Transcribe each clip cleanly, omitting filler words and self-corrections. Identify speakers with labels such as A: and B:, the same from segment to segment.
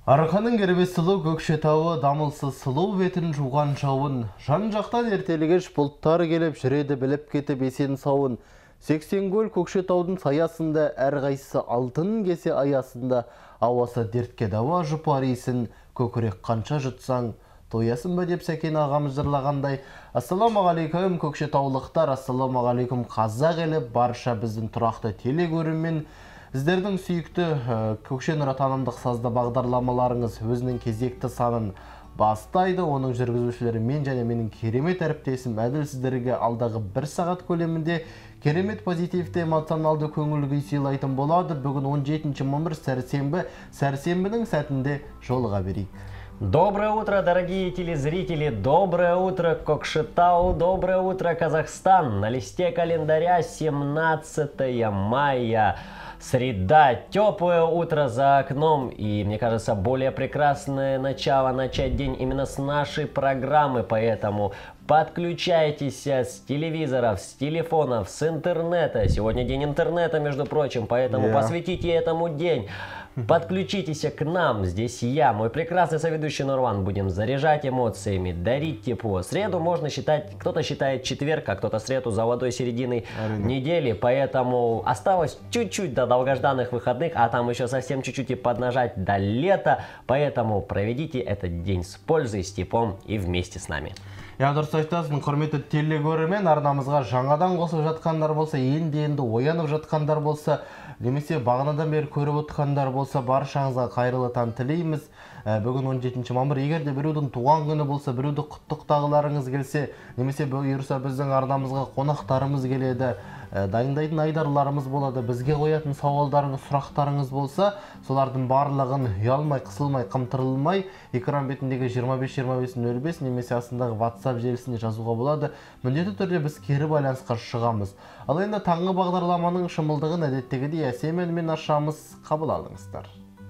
A: Арқаның кербес сұлу Көкшетауы дамылсыз сұлу бетін жуған жауын. Жан жақтан ертелігеш бұлттар келіп жүреді біліп кетіп есен сауын. 80 көл Көкшетаудың саясында әрқайсысы алтын кесе аясында. Ауасы дертке дауа жұпар исін, көкірек қанша жұтсаң тоясын ба деп Сәкен ағамыз жырлағандай. Ассаламағалейкум көкшетаулықтар, ассаламағалейкум қазақ елі, барша біздің тұрақты телекөрермен. Сіздердің сүйікті Көкше Нұра танымдық сазды бағдарламаларыңыз өзінің кезекті санын бастайды. Оның жүргізушілері мен және менің керемет әріптесім Әділ сіздерге алдағы 1 сағат көлемінде керемет позитивті эмоционалды көңіл-күй сыйлайтын болады. Бүгін 17 мамыр сәрсенбінің сәтінде жолыға берейік.
B: Доброе утро, дорогие телезрители! Доброе утро, Кокшетау! Доброе утро, Казахстан! На листе календаря 17 мая. Среда, теплое утро за окном, и, мне кажется, более прекрасное начало начать день именно с нашей программы, поэтому подключайтесь с телевизоров, с телефонов, с интернета. Сегодня день интернета, между прочим, поэтому посвятите этому день. Подключитесь к нам, здесь я, мой прекрасный соведущий Нурлан, будем заряжать эмоциями, дарить тепло. Среду можно считать, кто-то считает четверг, а кто-то среду золотой серединой недели, поэтому осталось чуть-чуть до долгожданных выходных, а там еще совсем чуть-чуть и поднажать до лета, поэтому проведите этот день с пользой, с теплом и вместе с нами.
A: Дұрыс айтасың, құрметті телегөрермен, арнамызға жаңадан қосып жатқандар болса, енді оянып жатқандар болса, немесе бағанадан бері көріп отқандар болса, баршаңызға қайырлы таң тілейміз. Бүгін 17 мамыр, егер де біреудің туған күні болса, біреуді құттықтағыларыңыз келсе, немесе бұйырса біздің арнамызға қонақтарымыз келеді, дайындайтын айдарларымыз болады, бізге қоятын сауалдарыңыз, сұрақтарыңыз болса, солардың барлығын ұялмай, қысылмай, қымтырылмай, экран бетіндегі 25-25-05 немесе астындағы WhatsApp желісіне жазуға болады. Міндетті түрде біз кері байланысқа шығамыз. Ал енді таңғы бағдарламаның шымылдығын әдеттегідей әсем әнмен ашамыз, қабыл алыңыздар.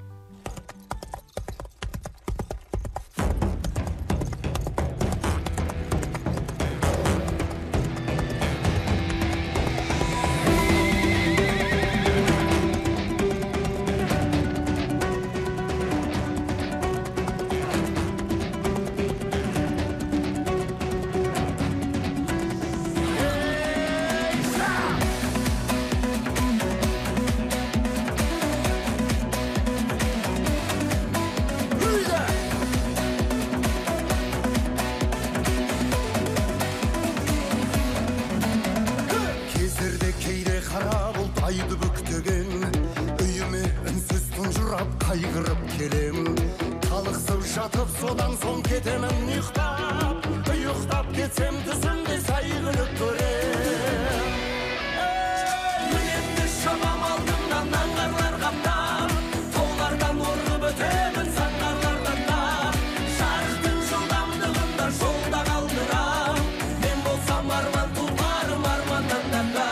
C: Қайғырып келем, талықсып жатып, содан соң кетемін ұйықтап. Ұйықтап кетсем түсімде сай күліп көрем. Мінемді шабам алдымнан аңғарлар қаптап, таулардан орғып өтемін саңғарлардан да. Жарықтың жылдамдығында жолда қалдырам, мен болсам арман тұлғарым арманнан да.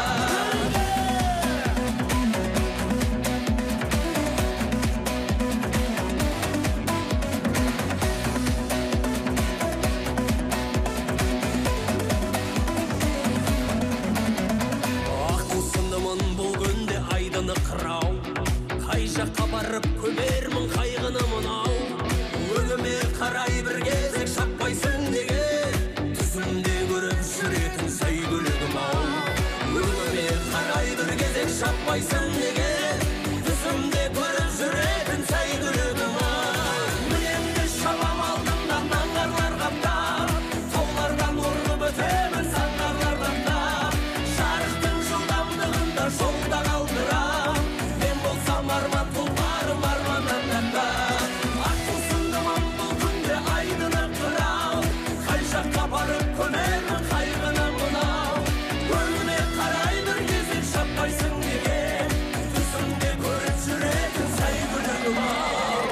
C: Жаққа барып көмермін қайғыны мынау, өңіме қарай бір кезек шаппайсың неге, түсімде көріп жүретін сай көлігім ау. Өңіме қарай бір кезек шаппайсың неге, түсімде көріп жүретін сай көлігім ау. Мінемді шабам алдымнан аңғарлар қаптап, таулардан орғып өтемін саңғарлардан да. Жарықтың жылдамдығында жолда қалдырам, мен болсам арман тұлғарым арманнан да. Ақтылсындымын бұл күнде айдыны қырау, қай жаққа барып көмермін қайғыны мынау. Өңіме қарай бір кезек шаппайсың неге, түсімде көріп жүретін сай күлігім ау.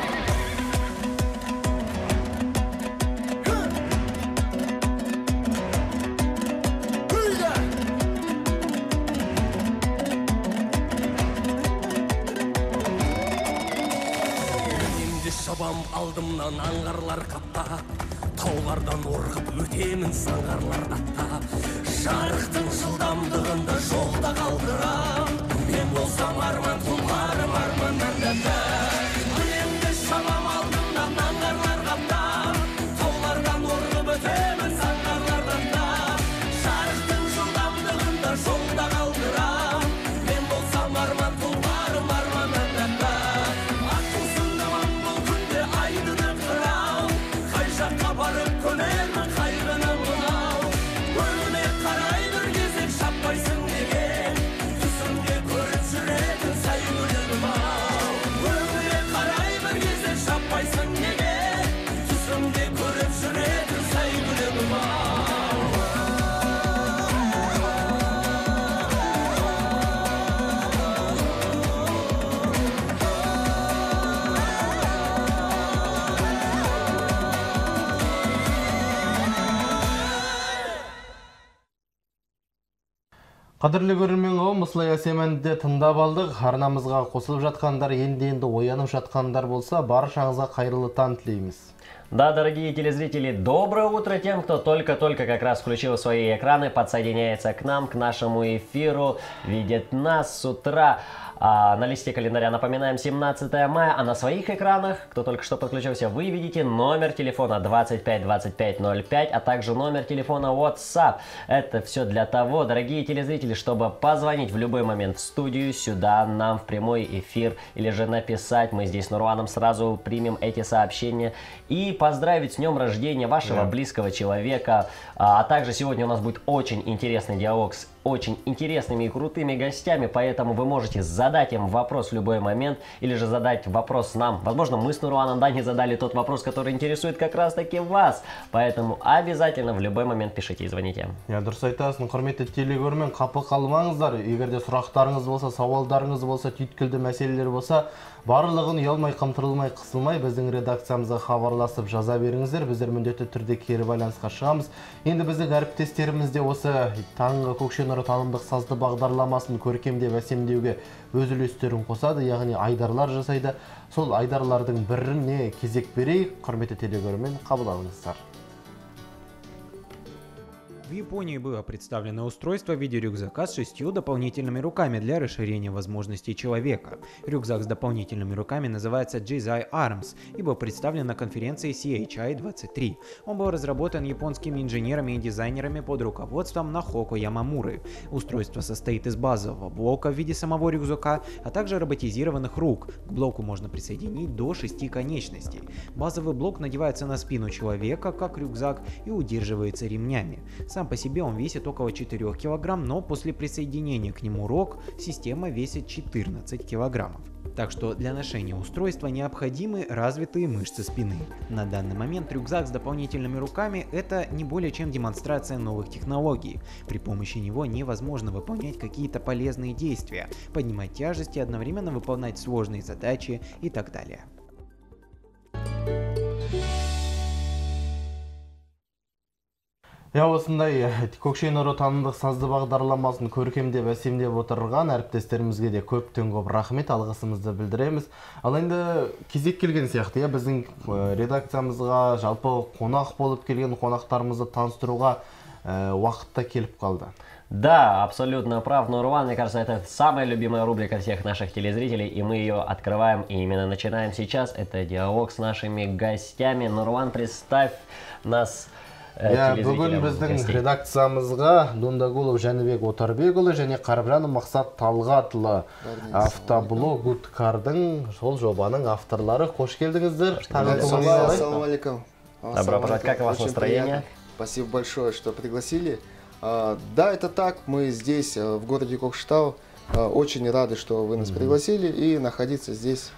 C: Шабам алдымнан аңғарлар қаптап, таулардан орғып өтемін саңғарлар аттап. Жарықтың жылдамдығында жолда қалдырам, мен болсам арман тұлғарым арманнан да. Әлемді шабам алдым
A: Қадірлі көрермен қауым, осылай әсем әнді тыңдап алдық. Арнамызға қосылып жатқандар, енді оянып жатқандар болса, баршаңызға қайырлы таң тілейміз.
B: Да, дорогие телезрители, доброе утро тем, кто только-только как раз включил свои экраны, подсоединяется к нам, к нашему эфиру, видит нас с утра. На листе календаря напоминаем 17 мая, а на своих экранах, кто только что подключился, вы видите номер телефона 252505, а также номер телефона WhatsApp. Это все для того, дорогие телезрители, чтобы позвонить в любой момент в студию, сюда, нам в прямой эфир, или же написать. Мы здесь с Нурланом сразу примем эти сообщения и поздравить с днем рождения вашего близкого человека. А также сегодня у нас будет очень интересный диалог с очень интересными и крутыми гостями, поэтому вы можете задать им вопрос в любой момент, или же задать вопрос нам. Возможно, мы с Нурланом не задали тот вопрос, который интересует как раз таки вас, поэтому обязательно в любой момент пишите и звоните.
A: Дұрыс айтасың, құрметті телегөрмен, қапы қалмаңыздар. Егер де сұрақтарыңыз болса, сауалдарыңыз болса, түйткілді мәселелер болса, барлығын ұялмай, қымтырылмай, қысылмай біздің редакциямызға хабарласып жаза беріңіздер. Біздер міндетті түрде кері байланысқа шығамыз. Енді біздің әріптестерімізде осы таңғы Көкше нұры танымдық сазды бағдарламасын көркемдеп әсемдеуге өз үлестерін қосады, яғни айдарлар жасайды. Сол айдарлардың біріне кезек берейік. Құрметті телегөрмен, қабыл алыңыздар.
D: В Японии было представлено устройство в виде рюкзака с 6 дополнительными руками для расширения возможностей человека. Рюкзак с дополнительными руками называется Jizai Arms и был представлен на конференции CHI-23. Он был разработан японскими инженерами и дизайнерами под руководством Нахоко Ямамуры. Устройство состоит из базового блока в виде самого рюкзака, а также роботизированных рук. К блоку можно присоединить до 6 конечностей. Базовый блок надевается на спину человека, как рюкзак, и удерживается ремнями. Сам по себе он весит около 4 кг, но после присоединения к нему рог система весит 14 кг. Так что для ношения устройства необходимы развитые мышцы спины. На данный момент рюкзак с дополнительными руками – это не более чем демонстрация новых технологий. При помощи него невозможно выполнять какие-то полезные действия, поднимать тяжести, одновременно выполнять сложные задачи и так далее.
A: Осындай Көкше нұры танымдық сазды бағдарламасын көркемдеп әсемдеп отырған әріптестерімізге де көптен көп рахмет, алғысымызды білдіреміз. Ал енді кезек келген сияқты, біздің редакциямызға жалпы қонақ болып келген қонақтарымызды таныстыруға уақытта келіп қалды.
B: Да, абсолютно прав, Нурлан. Мне кажется, это самая любимая рубрика всех наших телезрителей, и мы ее открываем и именно начинаем сейчас. Это диалог с нашими гостями. Нурлан, представь нас.
A: Бүгін біздің редакциямызға Дондагулов Жәнібек Отарбекұлы және Қарапжанов Мақсат Талғатұлы автоблог Уткардың сол жобаның авторлары. Қош келдіңіздер.
E: Ассаламу алейкум.
B: Добро пожаловать. Как у вас настроение?
E: Спасибо большое, что пригласили. Да, это так. Мы здесь, в городе Кокшетау. Очень рады, что вы нас пригласили и находиться здесь.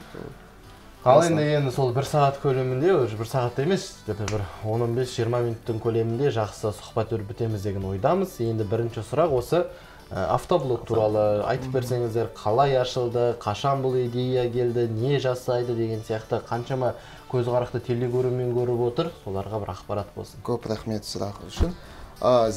A: Ал енді сол бір сағат көлемінде, бір сағат емес, бір 15-20 минуттың көлемінде жақсы сұхбат өрбітеміз деген ойдамыз. Енді бірінші сұрақ осы автоблог туралы айтып берсеңіздер, қалай ашылды, қашан бұл идея келді, не жасайды деген сияқты қаншама көзқарақты телегөрмен көріп отыр, соларға бір ақпарат болсын.
E: Көп рахмет сұрақ үшін. С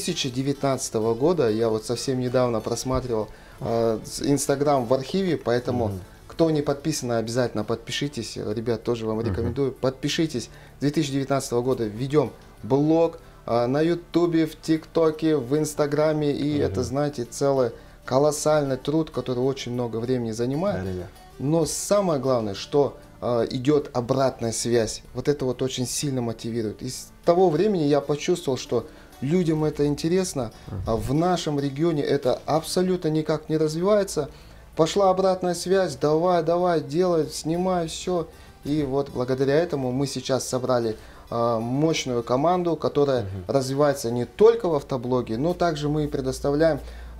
E: 2019 года я вот совсем недавно просматривал Инстаграм в архиве, поэтому кто не подписан, обязательно подпишитесь. Ребят, тоже вам рекомендую. Подпишитесь. С 2019 года ведем блог на Ютубе, в ТикТоке, в Инстаграме. И это, знаете, целый колоссальный труд, который очень много времени занимает. Но самое главное, что идет обратная связь. Вот это вот очень сильно мотивирует. И с того времени я почувствовал, что людям это интересно. А в нашем регионе это абсолютно никак не развивается. Пошла обратная связь, давай, делай, снимай, все. И вот благодаря этому мы сейчас собрали мощную команду, которая развивается не только в автоблоге, но также мы предоставляем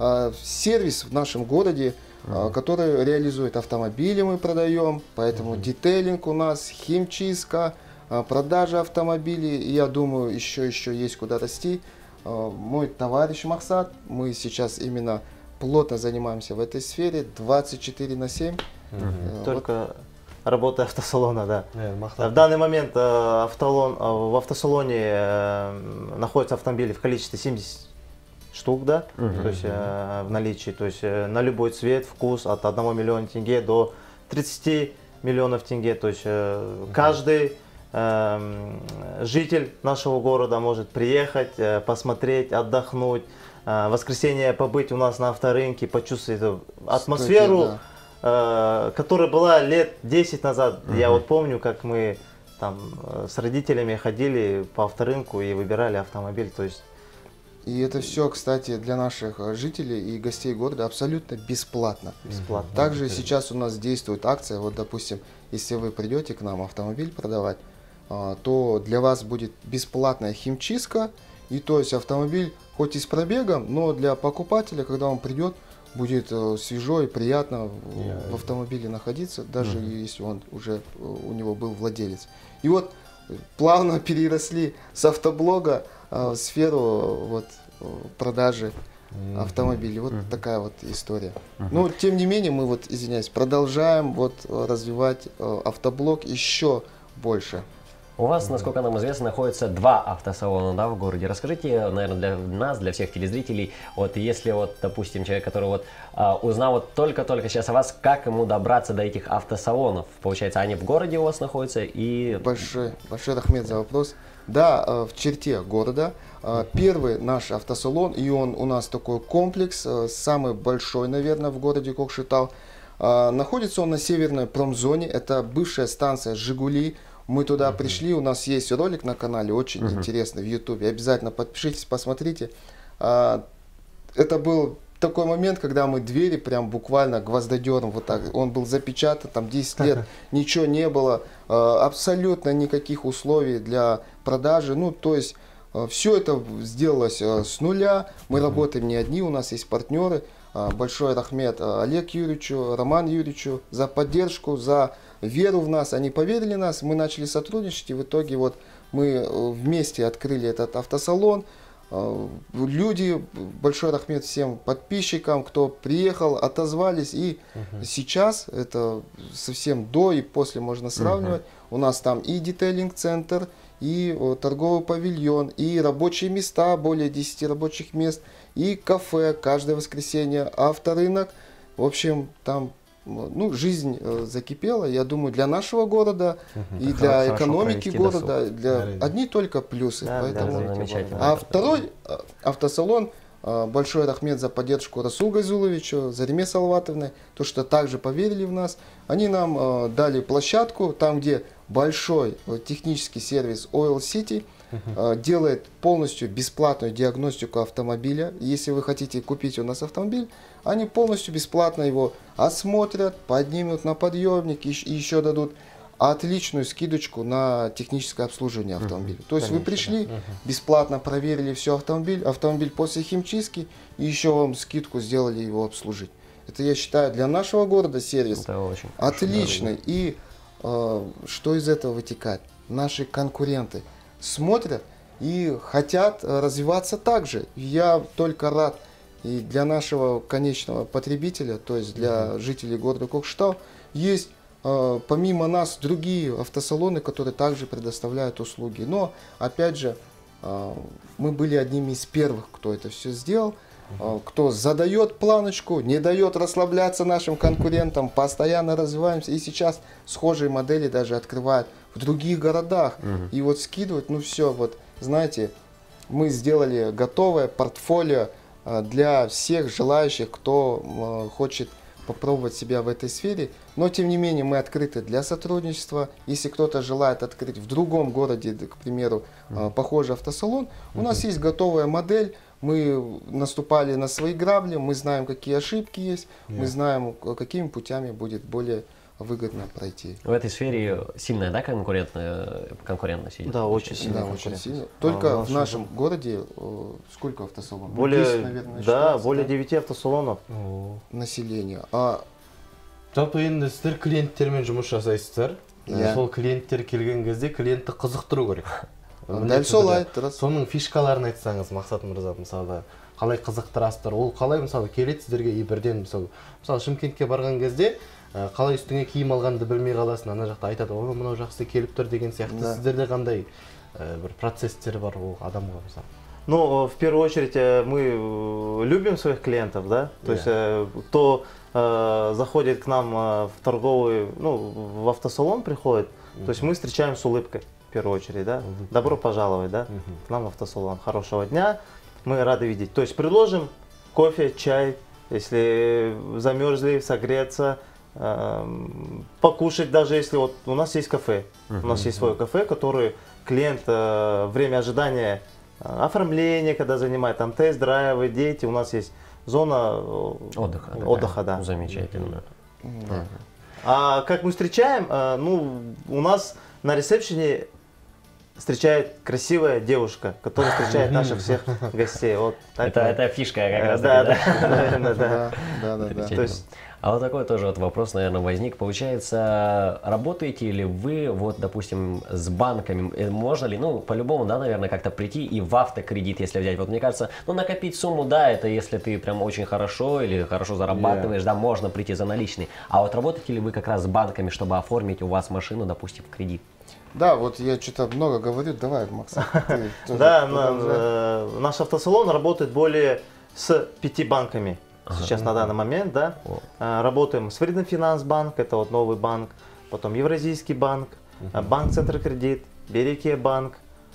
E: сервис в нашем городе, который реализует автомобили, мы продаем, поэтому детейлинг у нас, химчистка, продажа автомобилей, и я думаю, еще есть куда расти. Мой товарищ Махсат, мы сейчас именно плотно занимаемся в этой сфере 24/7.
F: Только работа автосалона, да. В данный момент в автосалоне находятся автомобили в количестве штук, да, то есть в наличии, то есть на любой цвет, вкус от 1 миллиона тенге до 30 миллионов тенге, то есть каждый житель нашего города может приехать, посмотреть, отдохнуть, в воскресенье побыть у нас на авторынке, почувствовать эту атмосферу, которая была лет 10 назад. Я вот помню, как мы там с родителями ходили по авторынку и выбирали автомобиль, то есть.
E: И это все, кстати, для наших жителей и гостей города абсолютно бесплатно.
F: Бесплатно.
E: Также сейчас у нас действует акция, вот допустим, если вы придете к нам автомобиль продавать, то для вас будет бесплатная химчистка, и то есть автомобиль хоть и с пробегом, но для покупателя, когда он придет, будет свежо и приятно в автомобиле находиться, даже если он уже у него был владелец. И вот плавно переросли с автоблога в сферу вот, продажи автомобилей. Вот такая вот история. Но тем не менее мы вот, извиняюсь, продолжаем вот развивать автоблог еще больше.
B: У вас, насколько нам известно, находится 2 автосалона, да, в городе. Расскажите, наверное, для нас, для всех телезрителей, вот если вот, допустим, человек, который вот узнал вот только-только сейчас о вас, как ему добраться до этих автосалонов? Получается, они в городе у вас находятся и...
E: Большой рахмет за вопрос. Да, в черте города. Первый наш автосалон, и он у нас такой комплекс, самый большой, наверное, в городе Кокшетау. Находится он на северной промзоне, это бывшая станция «Жигули». Мы туда пришли, у нас есть ролик на канале, очень интересный, в YouTube. Обязательно подпишитесь, посмотрите. Это был такой момент, когда мы двери прям буквально гвоздодером, вот так, он был запечатан, там 10 лет, ничего не было, абсолютно никаких условий для продажи. Ну, то есть, все это сделалось с нуля, мы работаем не одни, у нас есть партнеры. Большой рахмет Олег Юрьевичу, Роман Юрьевичу за поддержку, за веру в нас. Они поверили в нас, мы начали сотрудничать, и в итоге вот мы вместе открыли этот автосалон. Люди, большой рахмет всем подписчикам, кто приехал, отозвались, и сейчас это совсем до и после можно сравнивать. У нас там и детейлинг-центр, и торговый павильон, и рабочие места, более 10 рабочих мест, и кафе каждое воскресенье, авторынок. В общем, там ну, жизнь закипела, я думаю, для нашего города и для экономики города, для одни только плюсы.
B: Да,
E: поэтому...
B: да, замечательно.
E: А второй автосалон, большой рахмет за поддержку Расул Гайзуловичу, Зариме Салаватовне, то, что также поверили в нас. Они нам дали площадку, там, где большой технический сервис Oil City делает полностью бесплатную диагностику автомобиля. Если вы хотите купить у нас автомобиль, они полностью бесплатно его осмотрят, поднимут на подъемник и еще дадут отличную скидочку на техническое обслуживание автомобиля. То есть вы пришли, бесплатно проверили все автомобиль после химчистки, и еще вам скидку сделали его обслужить. Это, я считаю, для нашего города сервис отличный. И что из этого вытекает? Наши конкуренты смотрят и хотят развиваться так же. Я только рад. И для нашего конечного потребителя, то есть для жителей города Кокшетау, есть помимо нас другие автосалоны, которые также предоставляют услуги. Но, опять же, мы были одними из первых, кто это все сделал, кто задает планочку, не дает расслабляться нашим конкурентам, постоянно развиваемся. И сейчас схожие модели даже открывают в других городах. И вот скидывать, ну все, вот, знаете, мы сделали готовое портфолио для всех желающих, кто хочет попробовать себя в этой сфере. Но, тем не менее, мы открыты для сотрудничества. Если кто-то желает открыть в другом городе, к примеру, похожий автосалон, у нас есть готовая модель. Мы наступали на свои грабли, мы знаем, какие ошибки есть, мы знаем, какими путями будет более выгодно пройти.
B: В этой сфере сильная, да, конкурентность?
F: Да, очень сильная.
E: Да, очень сильно. Только в нашем городе сколько автосалонов?
F: Более,
E: 10, наверное,
F: да, более 9 автосалонов.
E: Население.
A: Жалпы енді сіздер клиенттермен жұмыс жасайсыздар.
E: Иә.
A: Сол клиенттер келген кезде клиентті қызықтыру керек.
E: Дәл солай, дұрыс.
A: Соның фишкаларын айтсаңыз, Мақсат мырза, мысалы, қалай қызықтырасыздар? Ол қалай мысалы келеді сіздерге и бірден мысалы Шымкентке барған кезде қалай үстіңе киім алғанды білмей қаласың, ана жақта айтады, "О, мынау жақсы келіп тұр" деген сияқты. Сіздерде қандай бір процесстер бар ол адамға мысалы?
F: Ну, в первую очередь, мы любим своих клиентов, да? То есть, кто заходит к нам в торговый, ну, в автосалон приходит, то есть мы встречаем с улыбкой, в первую очередь, да? Добро пожаловать, да? К нам в автосалон. Хорошего дня, мы рады видеть. То есть, предложим кофе, чай, если замерзли, согреться, покушать, даже если вот у нас есть кафе, у нас есть свое кафе, который клиент время ожидания, оформление, когда занимает, там тест-драйвы, дети, у нас есть зона отдыха, да.
B: Замечательно.
F: А как мы встречаем, ну, у нас на ресепшене встречает красивая девушка, которая встречает наших всех гостей. Вот так
B: Это фишка как раз.
F: Да.
B: То есть, а вот такой тоже вот вопрос, наверное, возник. Получается, работаете ли вы, вот, допустим, с банками? Можно ли, ну, по-любому, да, наверное, как-то прийти и в автокредит, если взять? Вот мне кажется, ну, накопить сумму, да, это если ты прям очень хорошо или хорошо зарабатываешь, да, можно прийти за наличный. А вот работаете ли вы как раз с банками, чтобы оформить у вас машину, допустим, в кредит?
E: Да, вот я что-то много говорю, давай, Макс.
F: Да, наш автосалон работает более с 5 банками. Сейчас на данный момент, да. Работаем с Freedom Finance Bank, это вот новый банк, потом Евразийский банк, банк Центрокредит, Береке банк.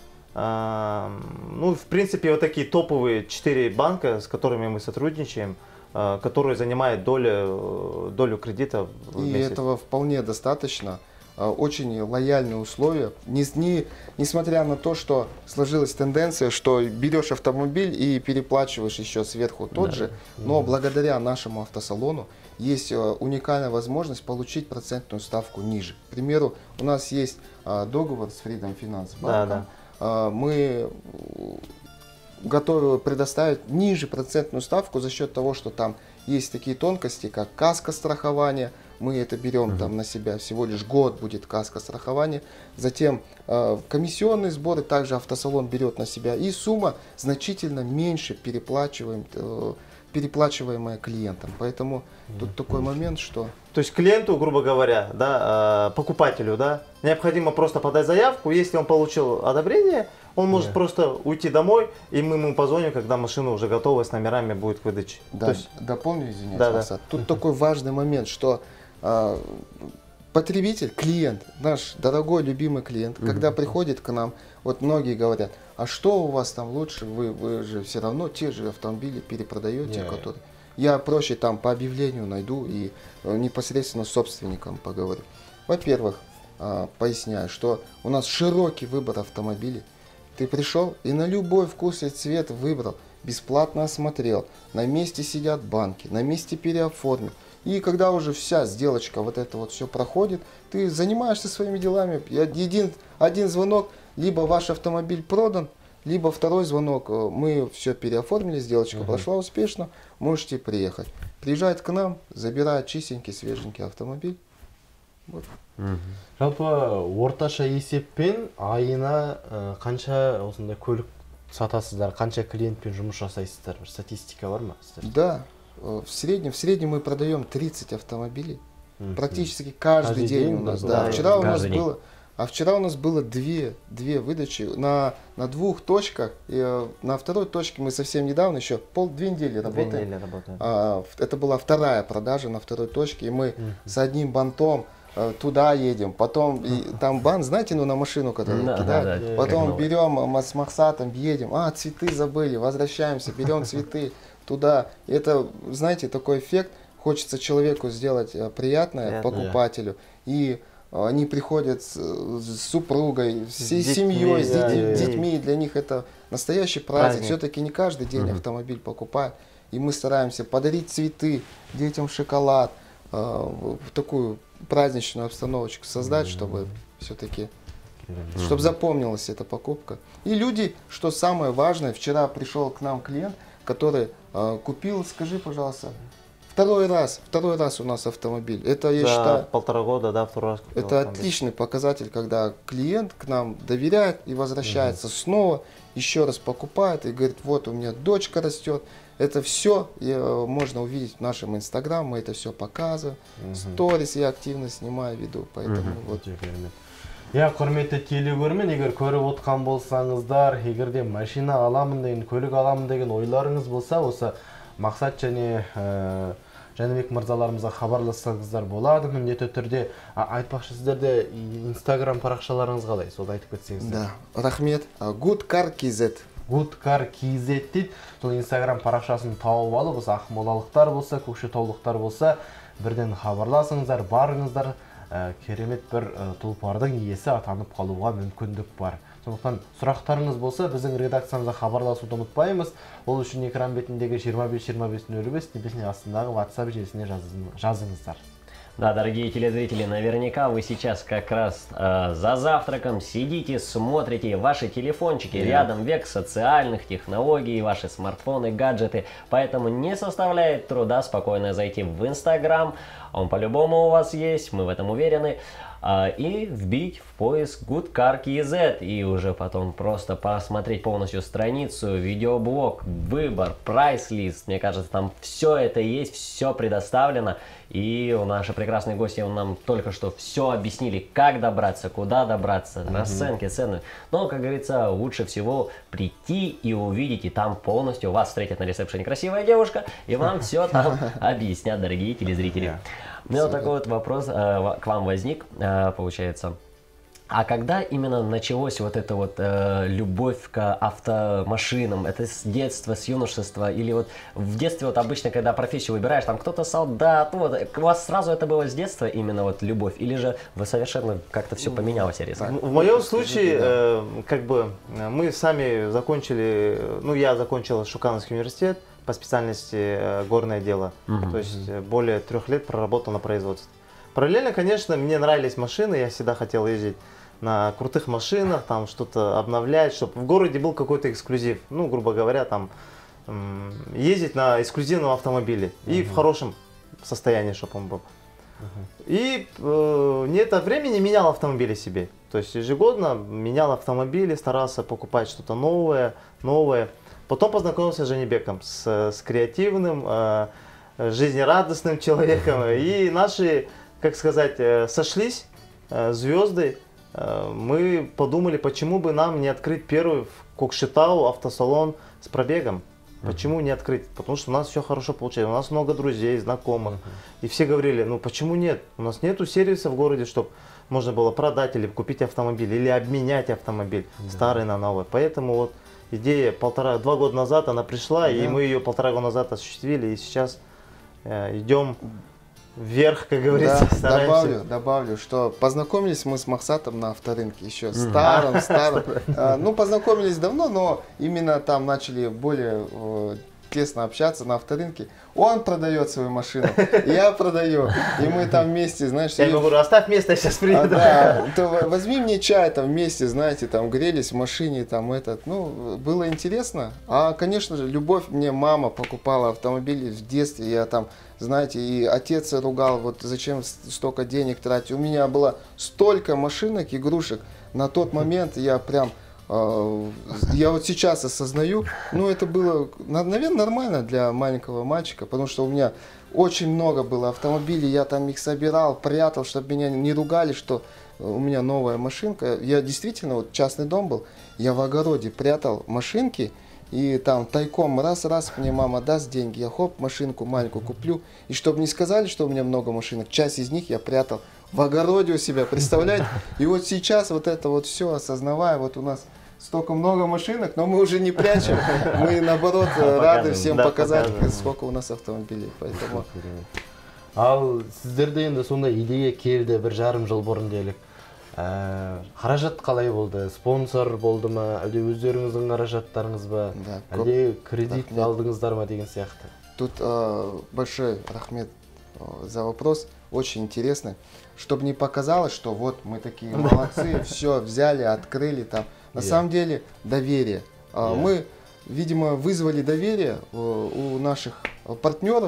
F: Ну, в принципе, вот такие топовые 4 банка, с которыми мы сотрудничаем, которые занимают долю кредита в месяц.
E: И этого вполне достаточно. Очень лояльные условия, несмотря на то, что сложилась тенденция, что берешь автомобиль и переплачиваешь еще сверху тот же, но благодаря нашему автосалону есть уникальная возможность получить процентную ставку ниже. К примеру, у нас есть договор с Freedom Finance банком, мы готовы предоставить ниже процентную ставку за счет того, что там есть такие тонкости, как каско-страхование. Мы это берем там на себя, всего лишь год будет каско-страхование. Затем комиссионные сборы также автосалон берет на себя. И сумма значительно меньше переплачиваемая клиентам. Поэтому тут такой момент, что...
F: То есть клиенту, грубо говоря, да, покупателю, да, необходимо просто подать заявку. Если он получил одобрение, он может просто уйти домой, и мы ему позвоним, когда машина уже готова, с номерами будет к выдаче.
E: Да, дополню, извиняюсь, Масад. Тут такой важный момент, что потребитель, клиент, наш дорогой, любимый клиент, когда приходит к нам, вот многие говорят, а что у вас там лучше, вы же все равно те же автомобили перепродаете, которые... Я проще там по объявлению найду и непосредственно с собственником поговорю. Во-первых, поясняю, что у нас широкий выбор автомобилей. Ты пришел и на любой вкус и цвет выбрал, бесплатно осмотрел, на месте сидят банки, на месте переоформил. И когда уже вся сделочка, вот это вот все проходит, ты занимаешься своими делами. Один звонок, либо ваш автомобиль продан, либо второй звонок, мы все переоформили, сделочка прошла успешно, можете приехать. Приезжает к нам, забирает чистенький, свеженький автомобиль. Вот.
A: Жалпы орташа есеппен айына қанша осындай көлік сатасыздар, қанша клиентпен жұмыс жасайсыздар? Бір статистика бар ма?
E: Да, в среднем мы продаем 30 автомобилей. Практически каждый день у нас. Да. Вчера у нас было две выдачи на 2 точках. И на второй точке мы совсем недавно, еще 2 недели работаем. Это была вторая продажа на второй точке. И мы с одним бантом туда едем, потом там бант, знаете, ну на машину, которую кидают, потом берем с Максатом, едем, цветы забыли, возвращаемся, берем цветы туда. Это, знаете, такой эффект, хочется человеку сделать приятное, покупателю, и они приходят с супругой, всей семьей, с детьми, для них это настоящий праздник. Все-таки не каждый день автомобиль покупает, и мы стараемся подарить цветы, детям шоколад, в такую праздничную обстановочку создать, чтобы все-таки, чтобы запомнилась эта покупка. И люди, что самое важное, вчера пришел к нам клиент, который купил, скажи, пожалуйста, второй раз у нас автомобиль. Это, я считаю,
F: 1,5 года, да, второй раз.
E: Это отличный показатель, когда клиент к нам доверяет и возвращается снова, еще раз покупает и говорит, вот у меня дочка растет. Это все можно увидеть в нашем инстаграм, мы это все показываем. Сторис я активно снимаю, веду, поэтому вот.
A: Я құрметті телекөрермен, егер көріп отқан болсаңыздар, егерде машина аламын деген, көлік аламын деген ойларыңыз болса, осы Мақсат және Жәнібек мырзаларымызға хабарлассаңыздар болады. Міндетті түрде айтпақшы, сіздерде Instagram парақшаларыңыз қалай? Соны айтып кетсеңіздер.
E: Да, рахмет. Goodcar.kz.
A: Goodcar.kz дейді. Сол Instagram парақшасын тауып алып, осы ақмолалықтар болса, көкшетаулықтар болса, бірден хабарласыңыздар, барыңыздар. Керемет бір тұлпардың иесі атанып қалуға мүмкіндік бар. Сондықтан сұрақтарыңыз болса, біздің редакциямызға хабарласуды ұмытпаймыз. Ол үшін экран бетіндегі 25-25-05 немесе астындағы WhatsApp желісіне жазыңыздар.
B: Да, дорогие телезрители, наверняка вы сейчас как раз за завтраком сидите, смотрите ваши телефончики, рядом век социальных технологий, ваши смартфоны, гаджеты. Поэтому не составляет труда спокойно зайти в Instagram, он по-любому у вас есть, мы в этом уверены, и вбить в поиск Goodcar.kz и уже потом просто посмотреть полностью страницу, видеоблог, выбор, прайс-лист. Мне кажется, там все это есть, все предоставлено. И наши прекрасные гости нам только что все объяснили, как добраться, куда добраться, расценки, цены. Но, как говорится, лучше всего прийти и увидеть, и там полностью вас встретит на ресепшене красивая девушка, и вам все там объяснят, дорогие телезрители. У меня вот такой вот вопрос к вам возник, получается. А когда именно началась вот эта вот любовь к автомашинам? Это с детства, с юношества? Или вот в детстве вот обычно, когда профессию выбираешь, там кто-то солдат, вот, у вас сразу это было с детства именно вот любовь? Или же вы совершенно как-то все поменялось резко?
F: В моем случае, как бы, мы сами закончили, ну, я закончил Шукановский университет по специальности горное дело. То есть более 3 лет проработал на производстве. Параллельно, конечно, мне нравились машины, я всегда хотел ездить на крутых машинах, там что-то обновлять, чтобы в городе был какой-то эксклюзив. Ну, грубо говоря, там ездить на эксклюзивном автомобиле и в хорошем состоянии, чтобы он был. И не это времени менял автомобили себе. То есть ежегодно менял автомобили, старался покупать что-то новое. Потом познакомился с Женибеком, с креативным, жизнерадостным человеком. И наши, как сказать, сошлись звезды. Мы подумали, почему бы нам не открыть первый в Кокшетау автосалон с пробегом. Почему не открыть? Потому что у нас все хорошо получается. У нас много друзей, знакомых. И все говорили, ну почему нет? У нас нету сервиса в городе, чтобы можно было продать или купить автомобиль, или обменять автомобиль старый на новый. Поэтому вот идея 2 года назад она пришла, и мы ее 1,5 года назад осуществили. И сейчас идем вверх, как говорится, стараемся.
E: Добавлю, что познакомились мы с Махсатом на авторынке, еще старым. Ну, познакомились давно, но именно там начали более тесно общаться на авторынке. Он продает свою машину, я продаю, и мы там вместе, знаешь...
F: Я ему говорю, оставь место, я сейчас приеду.
E: Да, то возьми мне чай, там вместе, знаете, там грелись в машине, там этот, ну, было интересно. А, конечно же, любовь, мне мама покупала автомобили в детстве, я там, знаете, и отец ругал, вот зачем столько денег тратить. У меня было столько машинок, игрушек, на тот момент я прям... Я вот сейчас осознаю, ну это было, наверное, нормально для маленького мальчика, потому что у меня очень много было автомобилей, я там их собирал, прятал, чтобы меня не ругали, что у меня новая машинка. Я действительно, вот частный дом был, я в огороде прятал машинки, и там тайком раз мне мама даст деньги, я хоп, машинку маленькую куплю, и чтобы не сказали, что у меня много машинок, часть из них я прятал в огороде у себя, представляете? И вот сейчас вот это вот все осознавая, вот у нас столько много машинок, но мы уже не прячем, мы наоборот рады всем показать, сколько у нас автомобилей, поэтому...
A: Ал сіздерде енді сондай идея келді 1,5 жыл бұрын делік. Қаражат қалай болды? Спонсор болды ма? Әлде өздеріңіздің қаражаттарыңыз ба? Әлде кредит алдыңыздар ма деген сияқты?
E: Тут большой рахмет за вопрос, очень интересный. Чтобы не показалось, что вот мы такие молодцы, все взяли, открыли там. На самом деле доверие. Мы, видимо, вызвали доверие у наших партнеров.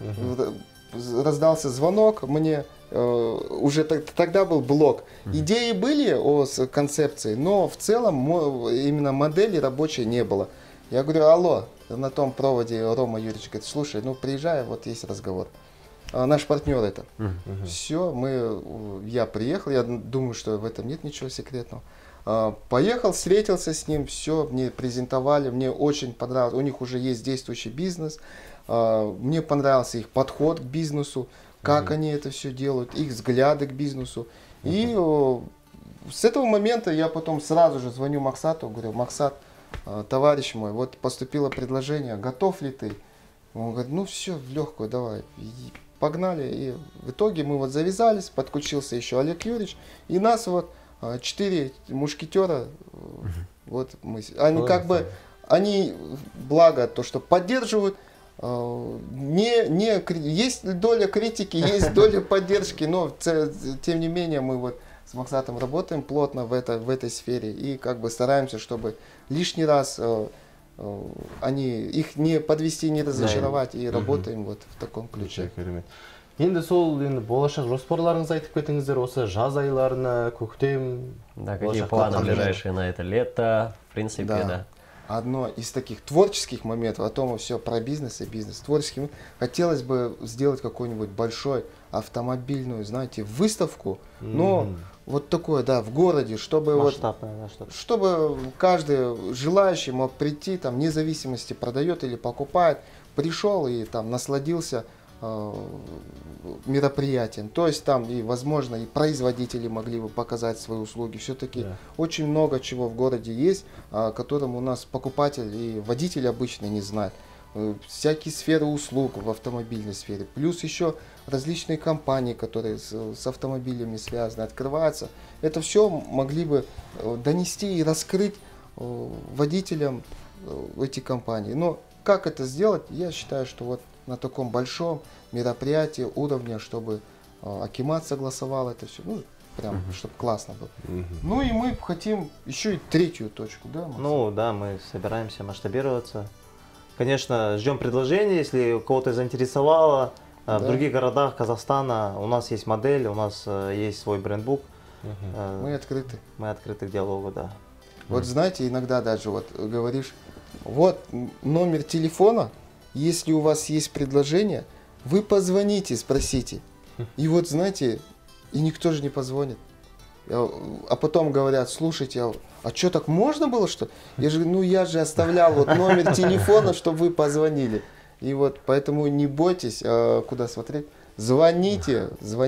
E: Раздался звонок, мне уже тогда был блог. Идеи были о концепции, но в целом именно модели рабочей не было. Я говорю, алло, на том проводе Рома Юрьевич говорит, слушай, ну приезжай, вот есть разговор. наш партнер это. Все, я приехал, я думаю, что в этом нет ничего секретного. Поехал, встретился с ним, все, мне презентовали, мне очень понравилось, у них уже есть действующий бизнес, мне понравился их подход к бизнесу, как они это все делают, их взгляды к бизнесу. И с этого момента я потом сразу же звоню Максату, говорю: Максат, товарищ мой, вот поступило предложение, готов ли ты? Он говорит: ну все, в легкую, давай. И погнали. И в итоге мы вот завязались, подключился еще Олег Юрьевич, и нас вот 4 мушкетера, вот мы, они как бы, они, благо то, что поддерживают, есть доля критики, есть доля поддержки, но тем не менее мы вот с Максатом работаем плотно в этой сфере и как бы стараемся, чтобы лишний раз их не подвести, не разочаровать, и работаем вот в таком ключе.
A: Енді сол болашақ жоспарларыңызды айтып кетіңіздер, осы жаз айларына, көктем.
B: Да, какие планы ближайшие на это лето, в принципе, да.
E: Одно из таких творческих моментов, а то мы все про бизнес и бизнес. Творческих, хотелось бы сделать какую-нибудь большую автомобильную, знаете, выставку, но вот такое, да, в городе, чтобы
F: масштабное,
E: вот, чтобы каждый желающий мог прийти, там, вне зависимости, продает или покупает, пришел и там насладился мероприятием. То есть там и, возможно, и производители могли бы показать свои услуги. Все-таки очень много чего в городе есть, о котором у нас покупатель и водитель обычно не знает. Всякие сферы услуг в автомобильной сфере. Плюс еще различные компании, которые с автомобилями связаны, открываются. Это все могли бы донести и раскрыть водителям эти компании. Но как это сделать? Я считаю, что вот на таком большом мероприятии уровня, чтобы Акимат согласовал это все, ну, прям, чтобы классно было. Ну и мы хотим еще и третью точку, да, Максим?
F: Ну да, мы собираемся масштабироваться. Конечно, ждем предложений, если кого-то заинтересовало. В других городах Казахстана у нас есть модель, у нас есть свой брендбук.
E: Мы открыты.
F: Мы открыты к диалогу, да.
E: Вот знаете, иногда даже вот говоришь, вот номер телефона, если у вас есть предложение, вы позвоните, спросите. И вот знаете, и никто же не позвонит. А потом говорят: слушайте, а что, так можно было, что? Я же, я же оставлял вот номер телефона, чтобы вы позвонили. И вот поэтому не бойтесь, куда смотреть. Звоните,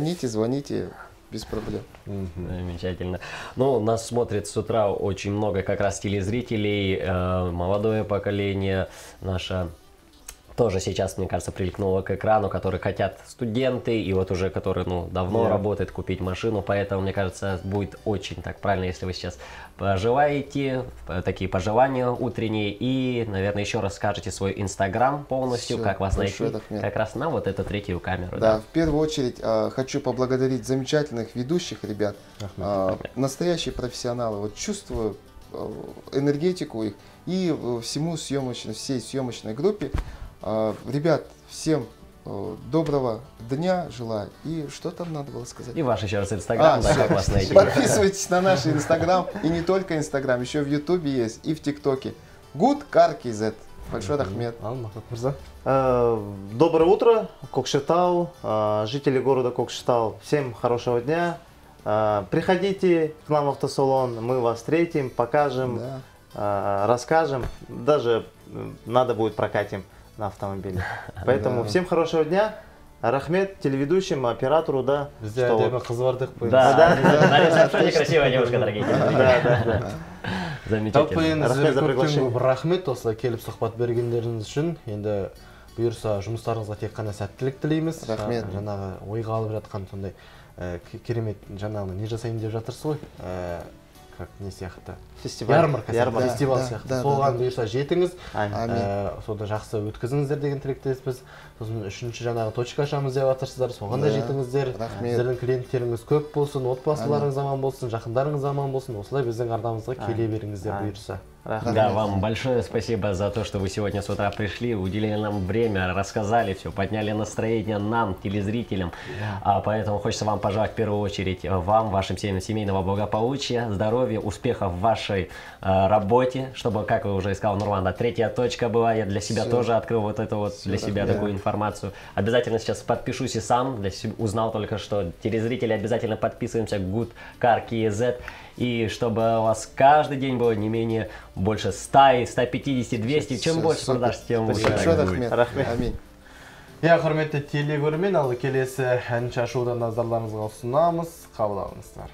E: без проблем.
B: Замечательно. Ну, нас смотрит с утра очень много как раз телезрителей, молодое поколение наше. Тоже сейчас, мне кажется, прилипнуло к экрану, которые хотят студенты, и вот уже которые давно работают, купить машину. Поэтому, мне кажется, будет очень так правильно, если вы сейчас пожелаете, такие пожелания утренние, и, наверное, еще раз скажете свой Инстаграм полностью, как вас найти, как раз на вот эту третью камеру.
E: Да, в первую очередь хочу поблагодарить замечательных ведущих ребят, настоящие профессионалы. Вот чувствую энергетику их и всей съемочной группе. Ребят, всем доброго дня желаю. И что там надо было сказать?
B: И ваш еще раз Инстаграм, как вас найти.
E: Подписывайтесь на наш Инстаграм. И не только Инстаграм, еще в Ютубе есть и в ТикТоке. Good Car KZ. Большой рахмет.
F: Доброе утро, Кокшетау, жители города Кокшетау. Всем хорошего дня. Приходите к нам в автосалон, мы вас встретим, покажем, расскажем. Даже надо будет прокатим на автомобиле. Поэтому всем хорошего дня. Рахмет телеведущим, оператору, да.
B: Да, красивая девушка, дорогие телезрители. Замечательно.
A: Рахмет за приглашение. Рахмет, осылай келіп сұхбат бергендеріңіз үшін. Енді бұйырса жұмыстарыңызға тек қана сәттілік тілейміз.
E: Рахмет.
A: Жаңағы ойға алып жатқан сондай керемет, жаңағы не жасайын деп жатырсыз ғой? Как не сияқты?
F: Фестиваль.
A: Фестиваль сияқты. Соған бұйырса жетіңіз. Сонда жақсы өткізіңіздер деген тілектеспіз. Сосын үшінші жаңағы точка ашамыз деп жатырсыздар. Соған да жетіңіздер. Сіздердің клиенттеріңіз көп болсын, отбасыларыңыз аман болсын, жақындарыңыз аман болсын. Осылай біздің ардамызға келе беріңіздер бұйырса.
B: Да, вам большое спасибо за то, что вы сегодня с утра пришли, уделили нам время, рассказали все, подняли настроение нам, телезрителям. Поэтому хочется вам пожелать в первую очередь вам, вашим семьям, семейного благополучия, здоровья, успехов в вашей работе, чтобы, как вы уже сказал, Нурлан, третья точка была. Я для себя тоже открыл вот это вот для себя такую информацию. Обязательно сейчас подпишусь и сам, для себя узнал только что. Телезрители, обязательно подписываемся Good Car KZ. И чтобы у вас каждый день было не менее больше 100, 150, 200. Чем больше продаж, тем лучше.
E: Аминь.
A: Я құрметті телекөрермен, ал келесі ән шашуды назарларыңызға ұсынамыз. Қабыл алыңыздар.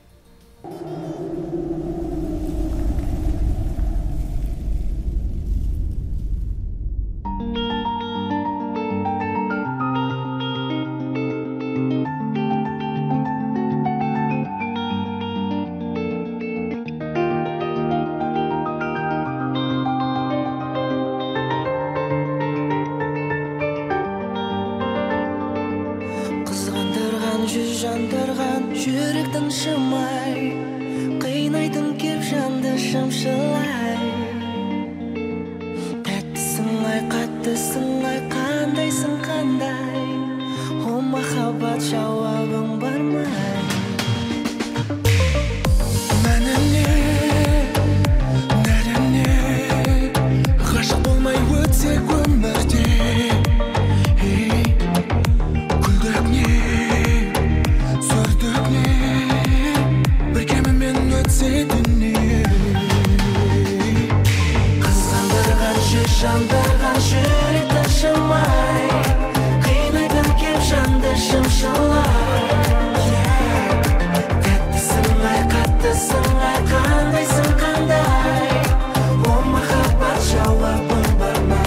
G: жандырған жүректің шымай қинайтын кеп жанды шымшылай тәттісің ай қаттысың ай қандайсың қандай о махаббат жауабың бармай нәніне ғашық болмай өтсек өмірде жандырған жүректі шымай қинайтын кеп жанды шымшылай тәттісің ай қаттысың ай қандайсың қандай о махаббат жауабың бармай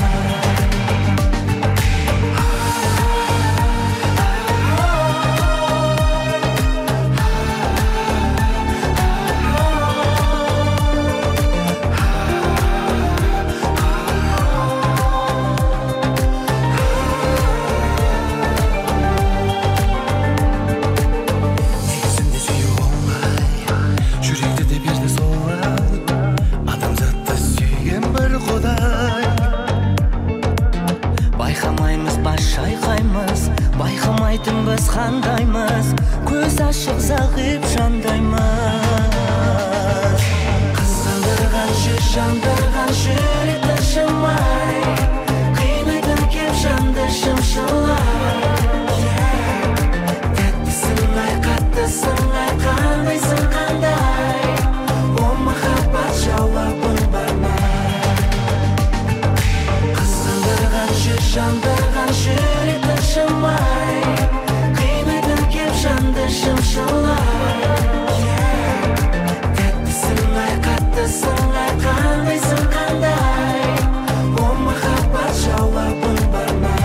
G: байқамайтын біз қандаймыз көз ашық зағип жандаймыз қызғандырған жандырған жүректі шымай қинайтын кеп жанды шымшылай тәттісің ай қаттысың ай қандайсың қандай о махаббат жауабың бармай қызғандырған жандырған жүректі шымай қинайтын кеп жанды шымшылай тәттісің ай қаттысың ай қандайсың қандай о махаббат жауабың бармай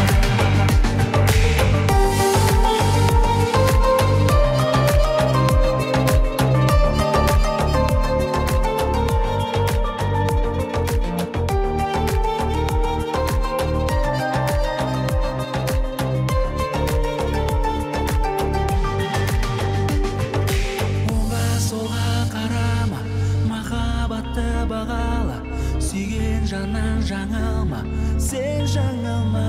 G: жаннан жаңылма сен жаңылма